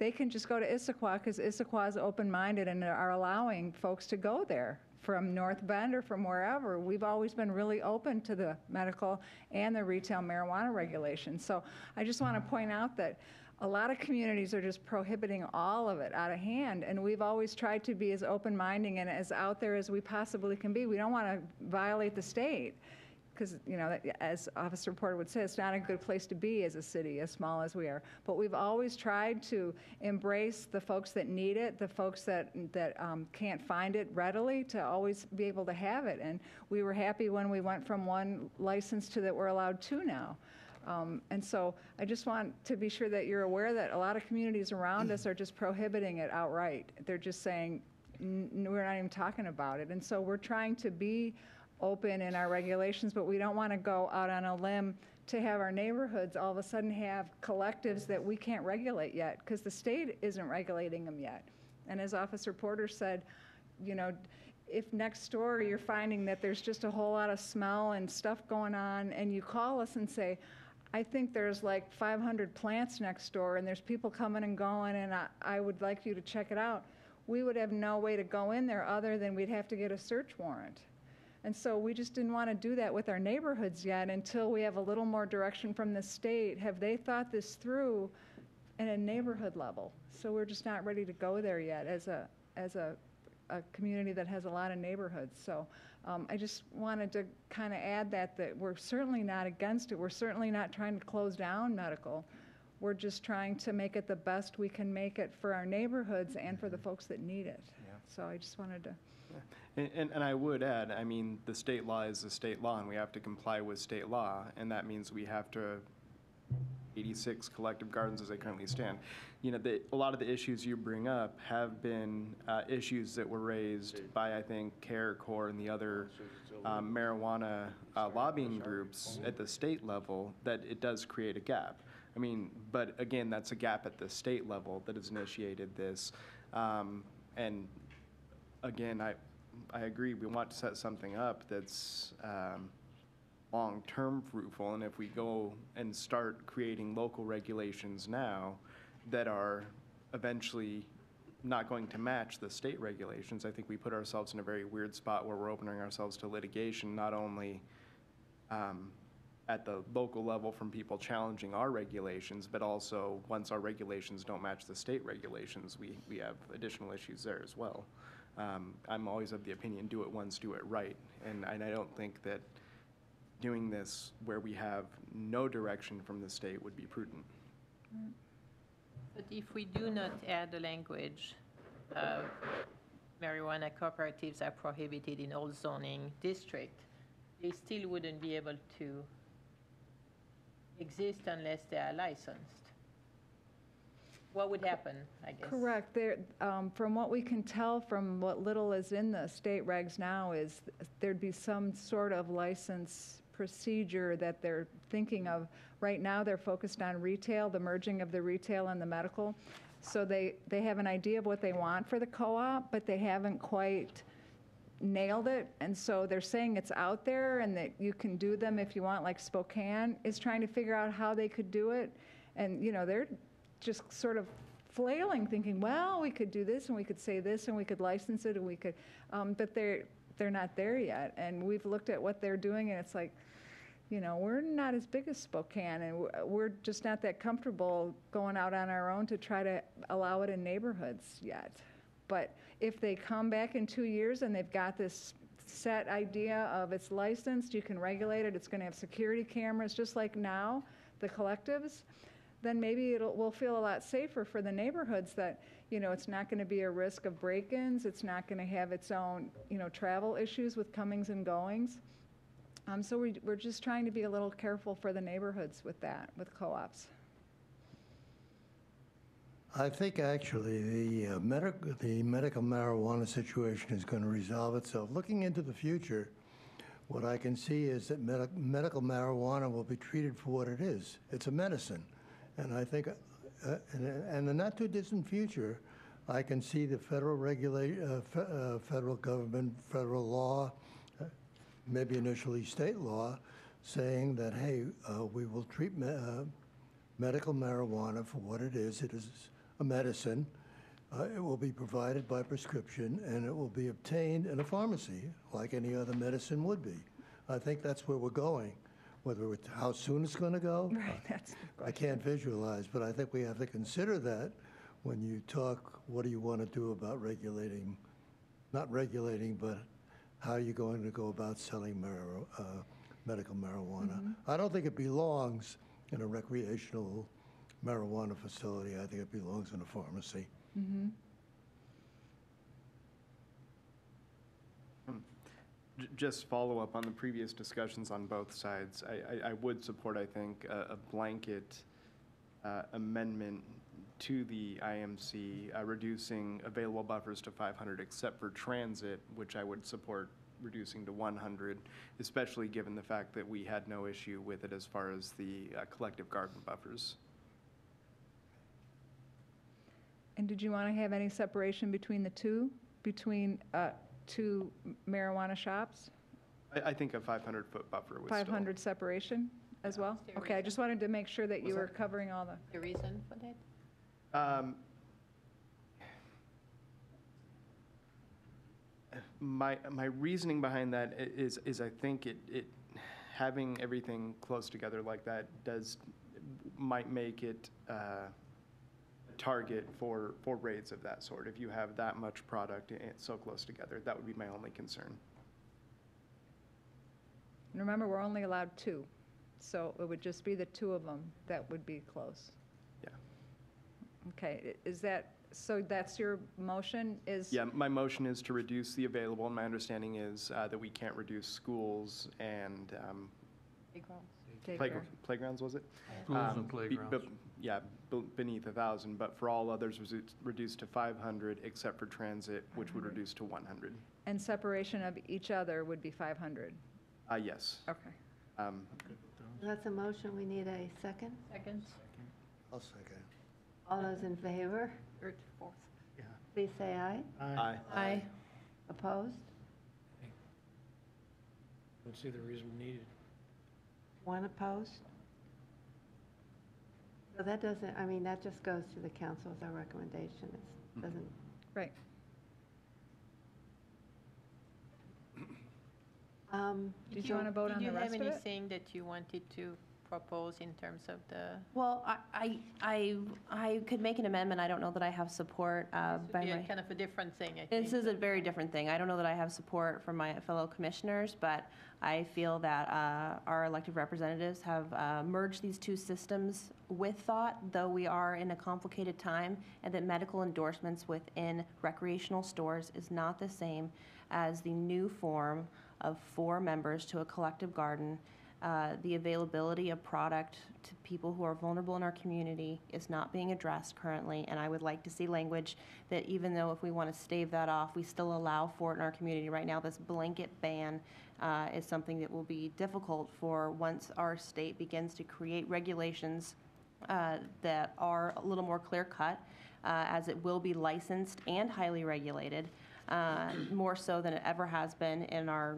they can just go to Issaquah because Issaquah is open-minded and are allowing folks to go there from North Bend or from wherever. We've always been really open to the medical and the retail marijuana regulations. So I just want to point out that a lot of communities are just prohibiting all of it out of hand, and we've always tried to be as open-minded and as out there as we possibly can be. We don't want to violate the state, because, you know, as Officer Porter would say, it's not a good place to be as a city, as small as we are. But we've always tried to embrace the folks that need it, the folks that can't find it readily, to always be able to have it. And we were happy when we went from one license to that we're allowed two now. And so I just want to be sure that you're aware that a lot of communities around us are just prohibiting it outright. They're just saying, we're not even talking about it. And so we're trying to be open in our regulations, but we don't want to go out on a limb to have our neighborhoods all of a sudden have collectives that we can't regulate yet, because the state isn't regulating them yet. And as Officer Porter said, you know, if next door you're finding that there's just a whole lot of smell and stuff going on, and you call us and say, I think there's like 500 plants next door and there's people coming and going, and I would like you to check it out, we would have no way to go in there other than we'd have to get a search warrant. And so we just didn't want to do that with our neighborhoods yet until we have a little more direction from the state. Have they thought this through at a neighborhood level? So we're just not ready to go there yet as a community that has a lot of neighborhoods. So I just wanted to kind of add that we're certainly not against it. We're certainly not trying to close down medical. We're just trying to make it the best we can make it for our neighborhoods and for the folks that need it. Yeah. So I just wanted to. And I would add, I mean, the state law is the state law, and we have to comply with state law, and that means we have to 86 collective gardens as they currently stand. You know, a lot of the issues you bring up have been issues that were raised by, I think, CARE, CORE, and the other marijuana lobbying groups at the state level, that it does create a gap. I mean, but again, that's a gap at the state level that has initiated this. And again, I agree, we want to set something up that's long-term fruitful, and if we go and start creating local regulations now that are eventually not going to match the state regulations, I think we put ourselves in a very weird spot where we're opening ourselves to litigation, not only at the local level from people challenging our regulations, but also once our regulations don't match the state regulations, we have additional issues there as well. I'm always of the opinion, do it once, do it right. And I don't think that doing this where we have no direction from the state would be prudent. But if we do not add the language, marijuana cooperatives are prohibited in all zoning districts, they still wouldn't be able to exist unless they are licensed. What would happen, I guess? Correct. From what we can tell from what little is in the state regs now is there'd be some sort of license procedure that they're thinking of. Right now, they're focused on retail, the merging of the retail and the medical. So they have an idea of what they want for the co-op, but they haven't quite nailed it. And so they're saying it's out there and that you can do them if you want, like Spokane is trying to figure out how they could do it. And, you know, they're just sort of flailing, thinking, well, we could do this and we could say this and we could license it and we could, but they're not there yet. And we've looked at what they're doing and it's like, you know, we're not as big as Spokane and we're just not that comfortable going out on our own to try to allow it in neighborhoods yet. But if they come back in 2 years and they've got this set idea of it's licensed, you can regulate it, it's going to have security cameras, just like now, the collectives, then maybe we'll feel a lot safer for the neighborhoods that, you know, it's not going to be a risk of break-ins, it's not going to have its own, you know, travel issues with comings and goings. So we're just trying to be a little careful for the neighborhoods with that, with co-ops. I think actually the medical marijuana situation is going to resolve itself. Looking into the future, what I can see is that medical marijuana will be treated for what it is. It's a medicine. And I think in the not too distant future, I can see the federal federal government, federal law, maybe initially state law, saying that, hey, we will treat medical marijuana for what it is. It is a medicine, it will be provided by prescription, and it will be obtained in a pharmacy, like any other medicine would be. I think that's where we're going. Whether it's how soon it's going to go, Right, that's, I can't visualize, but I think we have to consider that when you talk, what do you want to do about regulating, not regulating, but how are you going to go about selling medical marijuana? I don't think it belongs in a recreational marijuana facility. I think it belongs in a pharmacy. Just follow up on the previous discussions on both sides. I would support, I think, a blanket amendment to the IMC, reducing available buffers to 500 except for transit, which I would support reducing to 100, especially given the fact that we had no issue with it as far as the collective garden buffers. and did you want to have any separation between the two, between two marijuana shops? I think a 500-foot buffer was 500 separation as well? Is there a Okay, I reason? just wanted to make sure that you Was were that- covering all the, The reason for that? My reasoning behind that is I think it having everything close together like that might make it a target for raids of that sort. If you have that much product and it's so close together, that would be my only concern. and remember, we're only allowed 2, so it would just be the 2 of them that would be close. Yeah. Okay, is that, so that's your motion is? Yeah, my motion is to reduce the available, and my understanding is that we can't reduce schools and Daycare. playgrounds, was it? Schools and Be- playgrounds. Yeah, beneath 1,000, but for all others was reduced to 500 except for transit, which would reduce to 100. And separation of each other would be 500? Yes. Okay. That's a motion. We need a second. Second? I'll second. All those in favor, Third, fourth? please say aye. Aye. Aye. Opposed? Don't see the reason needed. One opposed? So that doesn't, I mean, that just goes to the council as our recommendation. It doesn't, Right. Did you want to vote on the rest of Did you have it? anything that you wanted to propose in terms of the, Well, I could make an amendment. I don't know that I have support by would be a my. kind of a different thing, I think. This is a very different thing. I don't know that I have support from my fellow commissioners, but I feel that our elected representatives have merged these two systems with thought, though we are in a complicated time, and that medical endorsements within recreational stores is not the same as the new form of 4 members to a collective garden. The availability of product to people who are vulnerable in our community is not being addressed currently, and I would like to see language that even though if we want to stave that off, we still allow for it in our community. Right now, this blanket ban is something that will be difficult for once our state begins to create regulations that are a little more clear-cut, as it will be licensed and highly regulated, more so than it ever has been in our,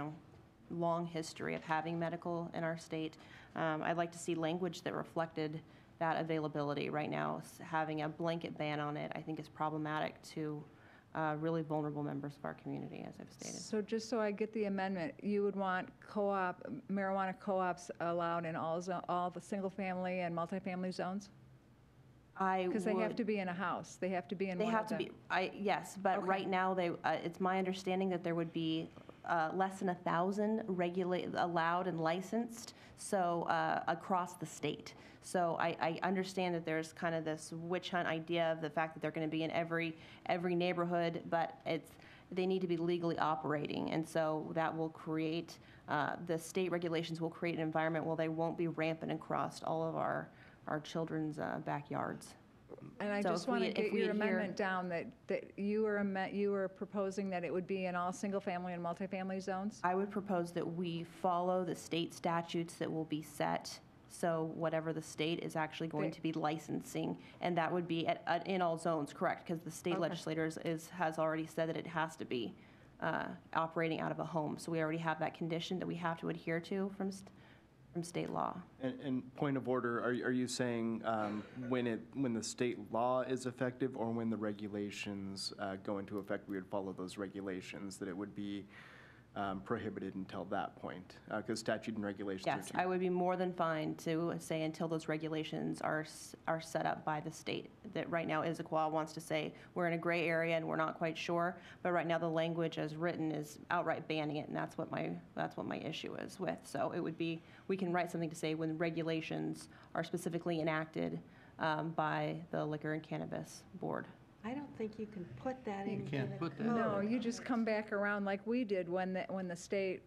long history of having medical in our state. I'd like to see language that reflected that availability. Right now, having a blanket ban on it, I think is problematic to really vulnerable members of our community, as I've stated. So just so I get the amendment, you would want marijuana co-ops allowed in all the single-family and multifamily zones? Because they have to be in a house. They have to be in They one have of to them. be, yes, but Okay. right now, it's my understanding that there would be less than 1,000 allowed and licensed, so across the state. So I understand that there's kind of this witch hunt idea of the fact that they're going to be in every neighborhood, but they need to be legally operating, and so that will create, the state regulations will create an environment where they won't be rampant across all of our children's backyards. And I So just if want to we get your adhere- amendment down, that you were proposing that it would be in all single-family and multifamily zones? I would propose that we follow the state statutes that will be set, so whatever the state is actually going to be licensing, and that would be in all zones, correct? Because the state Okay. legislators has already said that it has to be operating out of a home. So we already have that condition that we have to adhere to from from state law. And point of order, are you saying when the state law is effective or when the regulations go into effect, we would follow those regulations, that it would be prohibited until that point? Because statute and regulations are Yes, two. I would be more than fine to say until those regulations are set up by the state. That right now Issaquah wants to say we're in a gray area and we're not quite sure, but right now the language as written is outright banning it, and that's what my issue is with. So it would be, we can write something to say when regulations are specifically enacted by the Liquor and Cannabis Board. I don't think you can put that You into can't the put that. code. No, you just come back around like we did when the state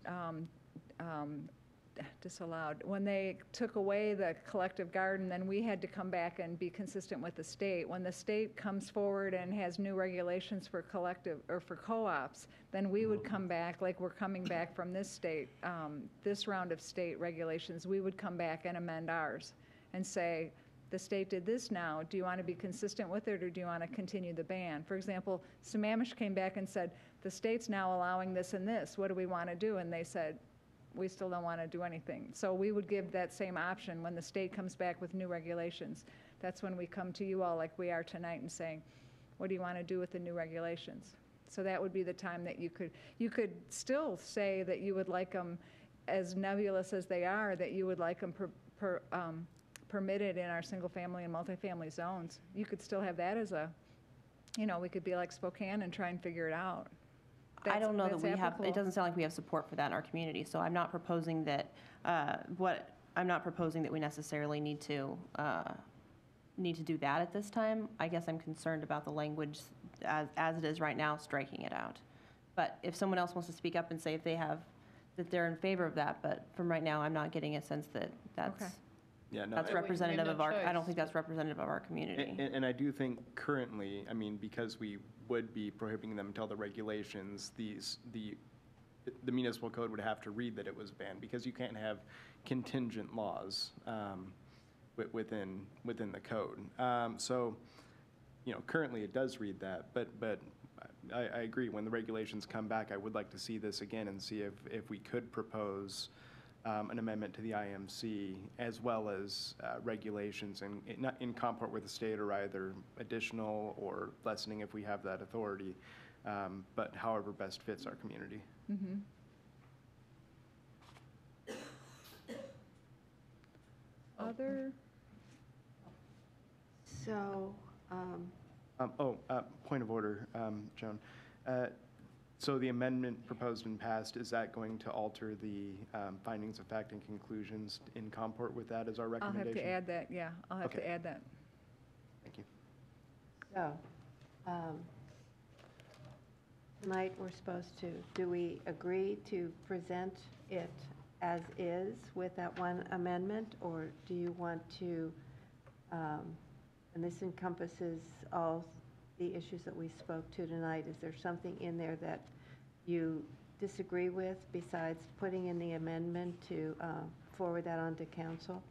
disallowed. When they took away the collective garden, then we had to come back and be consistent with the state. When the state comes forward and has new regulations for collective, or for co-ops, then we would come back, like we're coming back from this state, this round of state regulations, we would come back and amend ours and say, the state did this now, do you want to be consistent with it, or do you want to continue the ban? For example, Sammamish came back and said, the state's now allowing this and this, what do we want to do? And they said, we still don't want to do anything. So we would give that same option when the state comes back with new regulations. That's when we come to you all like we are tonight and saying, what do you want to do with the new regulations? So that would be the time that you could still say that you would like them, as nebulous as they are, that you would like them permitted in our single-family and multifamily zones. You could still have that as a, we could be like Spokane and try and figure it out. I don't know that That's we have, it applicable. doesn't sound like we have support for that in our community, so I'm not proposing that, I'm not proposing that we necessarily need to do that at this time. I guess I'm concerned about the language as it is right now, striking it out. But if someone else wants to speak up and say if they have, that they're in favor of that, but from right now, I'm not getting a sense that that's. Okay. Yeah, no, That's representative of our, I don't think that's representative of our community. And I do think currently, I mean, because we would be prohibiting them until the regulations, the municipal code would have to read that it was banned, because you can't have contingent laws within the code. So, currently it does read that, but I agree, when the regulations come back, I would like to see this again and see if we could propose an amendment to the IMC, as well as regulations in comport with the state, or either additional or lessening if we have that authority, but however best fits our community. Mm-hmm. Other? So, Point of order, Joan. So the amendment proposed and passed, is that going to alter the findings of fact and conclusions in comport with that as our I'll recommendation? have to add that, yeah, I'll have to Okay. add that. Thank you. so, tonight we're supposed to, do we agree to present it as is with that one amendment? Or do you want to, and this encompasses all the issues that we spoke to tonight, is there something in there that you disagree with besides putting in the amendment to forward that on to council?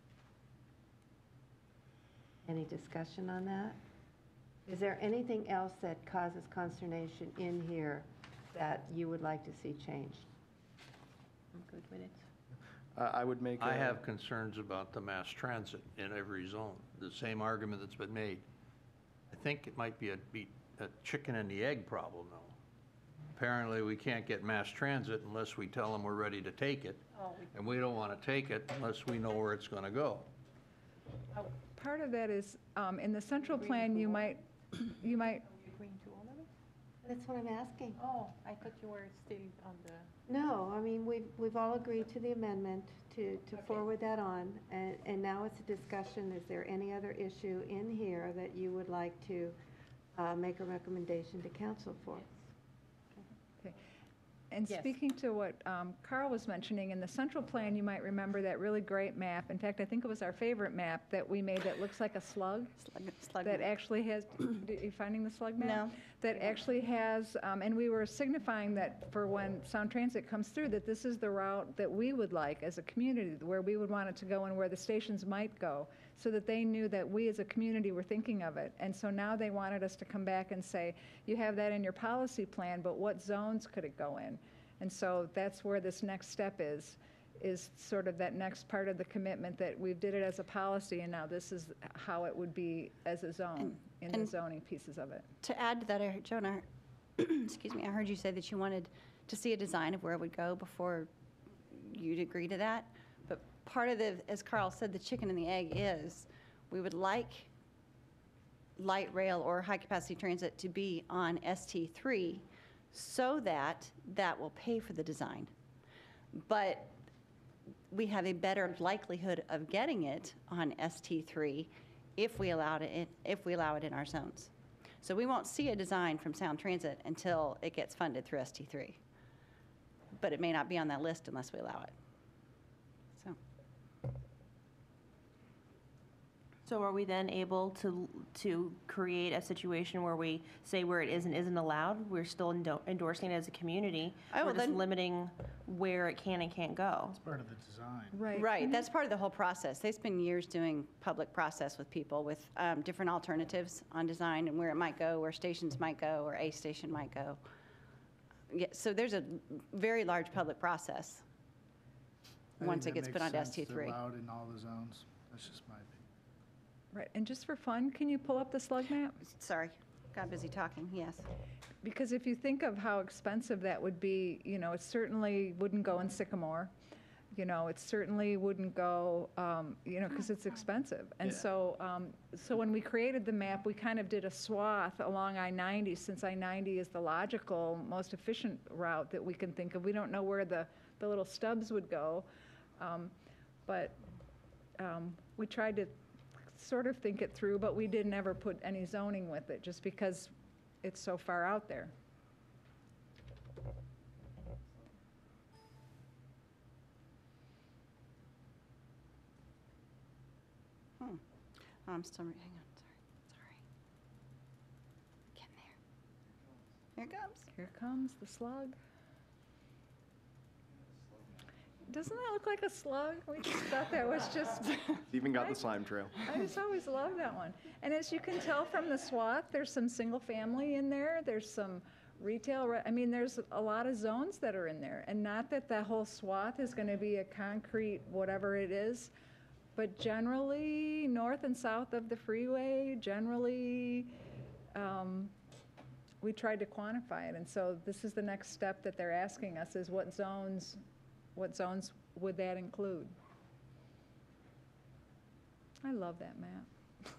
Any discussion on that? Is there anything else that causes consternation in here that you would like to see changed? I'm good with it. I would make I a- have concerns about the mass transit in every zone, the same argument that's been made. I think it might be a chicken and the egg problem, though. Apparently, we can't get mass transit unless we tell them we're ready to take it, and we don't want to take it unless we know where it's going to go. Part of that is, in the central plan, you might, Agreeing to all of it? That's what I'm asking. Oh, I thought you were still on the. No, I mean, we've all agreed to the amendment to forward that on, and now it's a discussion. Is there any other issue in here that you would like to make a recommendation to council for? and Yes. speaking to what Carl was mentioning, in the central plan, you might remember that really great map. In fact, I think it was our favorite map that we made that looks like a slug. Slug That map. actually has, you finding the slug map? No. That actually has, and we were signifying that for when Sound Transit comes through, that this is the route that we would like as a community, where we would want it to go and where the stations might go, so that they knew that we as a community were thinking of it. And so now they wanted us to come back and say, you have that in your policy plan, but what zones could it go in? And so that's where this next step is is sort of that next part of the commitment that we did it as a policy, and now this is how it would be as a zone, in the zoning pieces of it. To add to that, I heard, Jonah, excuse me, I heard you say that you wanted to see a design of where it would go before you'd agree to that. But part of the, as Carl said, the chicken and the egg is, we would like light rail or high-capacity transit to be on ST3 so that that will pay for the design. But we have a better likelihood of getting it on ST3 if we allow it in our zones. So we won't see a design from Sound Transit until it gets funded through ST3. But it may not be on that list unless we allow it. So are we then able to create a situation where we say where it is and isn't allowed? We're still endorsing it as a community. Oh, We're well, just then- limiting where it can and can't go. It's part of the design. Right, that's part of the whole process. They spend years doing public process with people with different alternatives on design and where it might go, where stations might go, or a station might go. Yeah, so there's a very large public process once it gets put onto ST3. They're allowed in all the zones. That's just my opinion. Right, and just for fun, can you pull up the slug map? Sorry, got busy talking, yes. Because if you think of how expensive that would be, you know, it certainly wouldn't go in Sycamore. You know, it certainly wouldn't go, you know, because it's expensive. And so when we created the map, we kind of did a swath along I-90, since I-90 is the logical, most efficient route that we can think of. We don't know where the little stubs would go, but we tried to sort of think it through, but we didn't ever put any zoning with it, just because it's so far out there. I'm still, hang on, sorry. Getting there. Here it comes. Here comes the slug. Doesn't that look like a slug? We just thought that was just, Even got the slime trail. I just always loved that one. And as you can tell from the swath, there's some single family in there, there's some retail, I mean, there's a lot of zones that are in there. And not that the whole swath is gonna be a concrete whatever it is, but generally, north and south of the freeway, generally, we tried to quantify it. And so this is the next step that they're asking us, is what zones would that include? I love that map.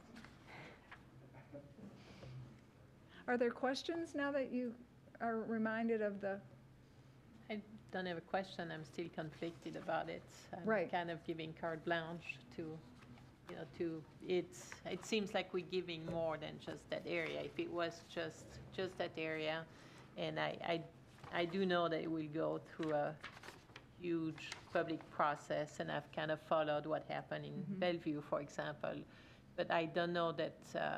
Are there questions now that you are reminded of the? I don't have a question. I'm still conflicted about it. I'm Right. kind of giving carte blanche to, you know, it seems like we're giving more than just that area. If it was just that area, and I do know that it will go through a huge public process, and I've kind of followed what happened in Bellevue, for example. But I don't know that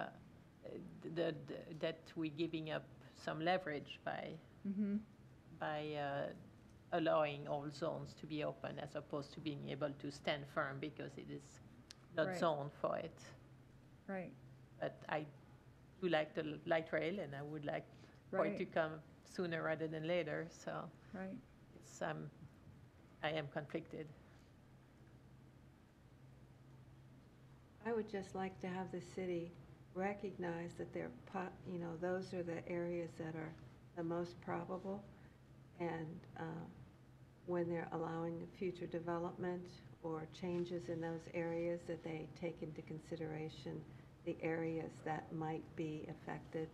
that we're giving up some leverage by allowing all zones to be open, as opposed to being able to stand firm because it is not Right. zoned for it. Right. But I do like the light rail, and I would like for it to come sooner rather than later. So Right. it's I am conflicted. I would just like to have the city recognize that they're, you know, those are the areas that are the most probable. And when they're allowing future development or changes in those areas, that they take into consideration the areas that might be affected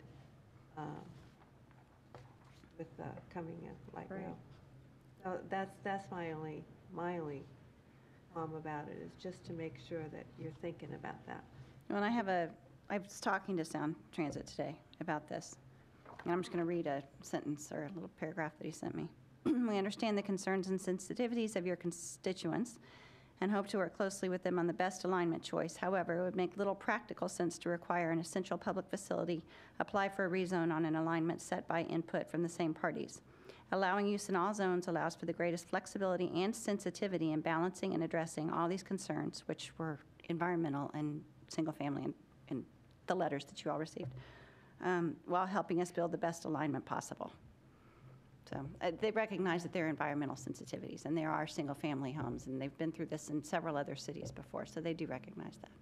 with the coming of light rail. So that's my only qualm about it, is just to make sure that you're thinking about that. Well, I was talking to Sound Transit today about this, and I'm just going to read a sentence or a little paragraph that he sent me. We understand the concerns and sensitivities of your constituents and hope to work closely with them on the best alignment choice. However, it would make little practical sense to require an essential public facility apply for a rezone on an alignment set by input from the same parties. Allowing use in all zones allows for the greatest flexibility and sensitivity in balancing and addressing all these concerns, which were environmental and single family and the letters that you all received, while helping us build the best alignment possible. So they recognize that there are environmental sensitivities, and there are single-family homes, and they've been through this in several other cities before, so they do recognize that.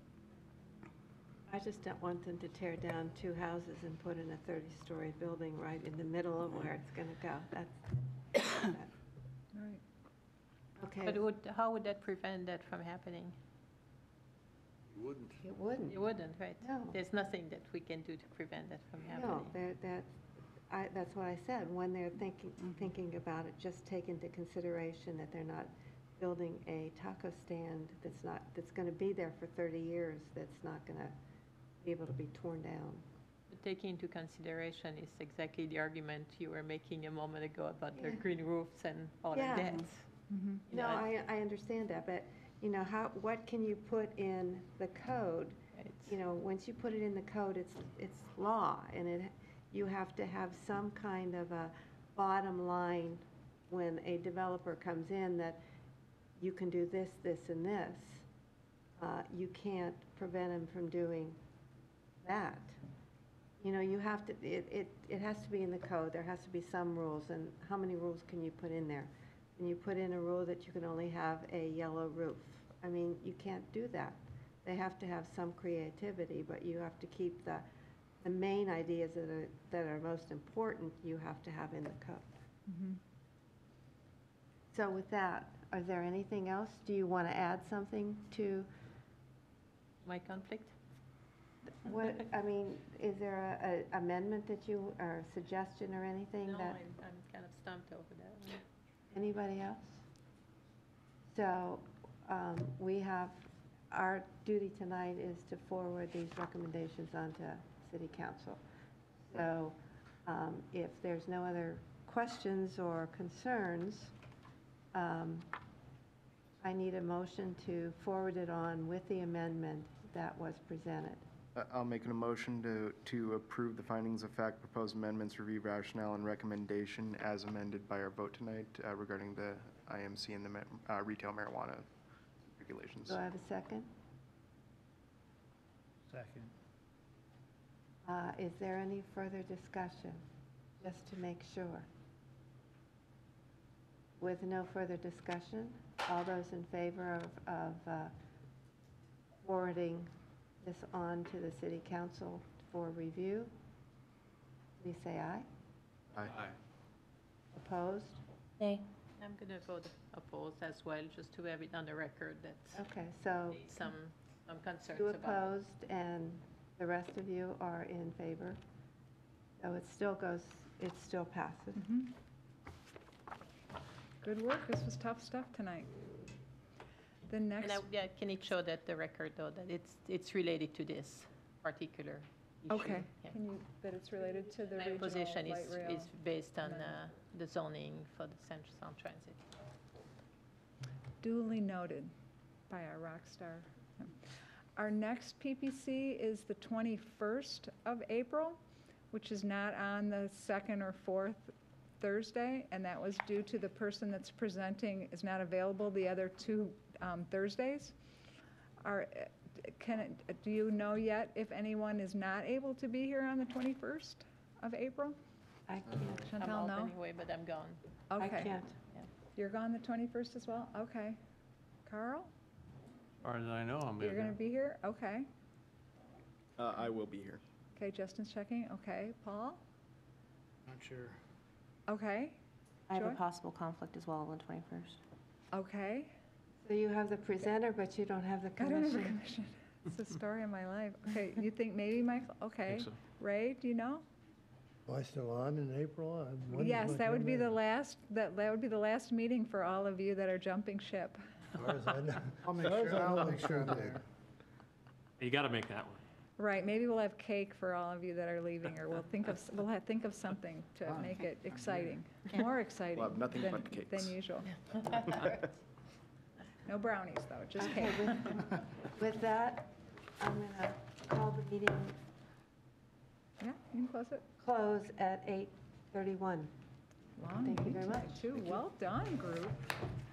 I just don't want them to tear down 2 houses and put in a 30-story building right in the middle of where it's going to go. That's, Right. okay. But how would that prevent that from happening? You wouldn't. It wouldn't. You wouldn't, right? No. There's nothing that we can do to prevent that from No, happening. that's what I said. When they're thinking about it, just take into consideration that they're not building a taco stand that's going to be there for 30 years, that's not going to be able to be torn down. But taking into consideration is exactly the argument you were making a moment ago about the green roofs and all of Yeah. that. Mm-hmm. You No, know, I understand that, but, what can you put in the code? Once you put it in the code, it's law, and you have to have some kind of a bottom line when a developer comes in that you can do this, this, and this. You can't prevent him from doing that. You have to, it has to be in the code. There has to be some rules, and how many rules can you put in there? Can you put in a rule that you can only have a yellow roof? I mean, you can't do that. They have to have some creativity, but you have to keep the main ideas that are most important, you have to have in the code. Mm-hmm. So with that, is there anything else? Do you want to add something to my conflict? what, I mean, is there a amendment that you, or a suggestion or anything No, that, I'm kind of stumped over that one. anybody else? So, we have, our duty tonight is to forward these recommendations onto City Council. So, if there's no other questions or concerns, I need a motion to forward it on with the amendment that was presented. I'll make a motion to approve the findings of fact, proposed amendments, review rationale, and recommendation as amended by our vote tonight regarding the IMC and the retail marijuana regulations. Do I have a second? Second. Is there any further discussion, just to make sure? With no further discussion, all those in favor of forwarding this on to the City Council for review, please say aye. Aye. Opposed? Nay. I'm going to vote opposed as well, just to have it on the record that Okay, so some concerns you about it. opposed and the rest of you are in favor. So it still passes. Mm-hmm. Good work. This was tough stuff tonight. The next, Can it show that the record, though, that it's related to this particular issue? okay. Yeah. Can you, that it's related to the My regional position light rail? is based on amendment. the zoning for the Central Sound Transit. Duly noted by our rock star. Our next PPC is the 21st of April, which is not on the second or fourth Thursday, and that was due to the person that's presenting is not available the other 2 Thursdays. Do you know yet if anyone is not able to be here on the 21st of April? I can't. I'm Chantal, off no? anyway, but I'm gone. I Okay. can't. You're gone the 21st as well? Okay. Carl, As far as I know, I'm you're going to be here? Okay. I will be here. Okay, Justin's checking. Okay. Paul? Not sure. Okay. I have a Joy? possible conflict as well on the 21st. Okay. So you have the presenter, but you don't have the I don't have a commission. commission. It's the story of my life. Okay, you think maybe Michael? Okay. so. Ray, do you know? Am I still on in April? When Yes, does my that would be term the end? last, that would be the last meeting for all of you that are jumping ship. As far as I know- I'll make as far sure, as I know, I'll make I'm sure I'm still there. You got to make that one. Right, maybe we'll have cake for all of you that are leaving, or we'll think of something to make it exciting, more exciting We'll have nothing than, but cakes. than usual. No brownies, though, just Okay, cake. with that, I'm going to call the meeting Yeah, you can close it. close at 8:31. Long Thank you meeting very tonight, much. too. Well done, group.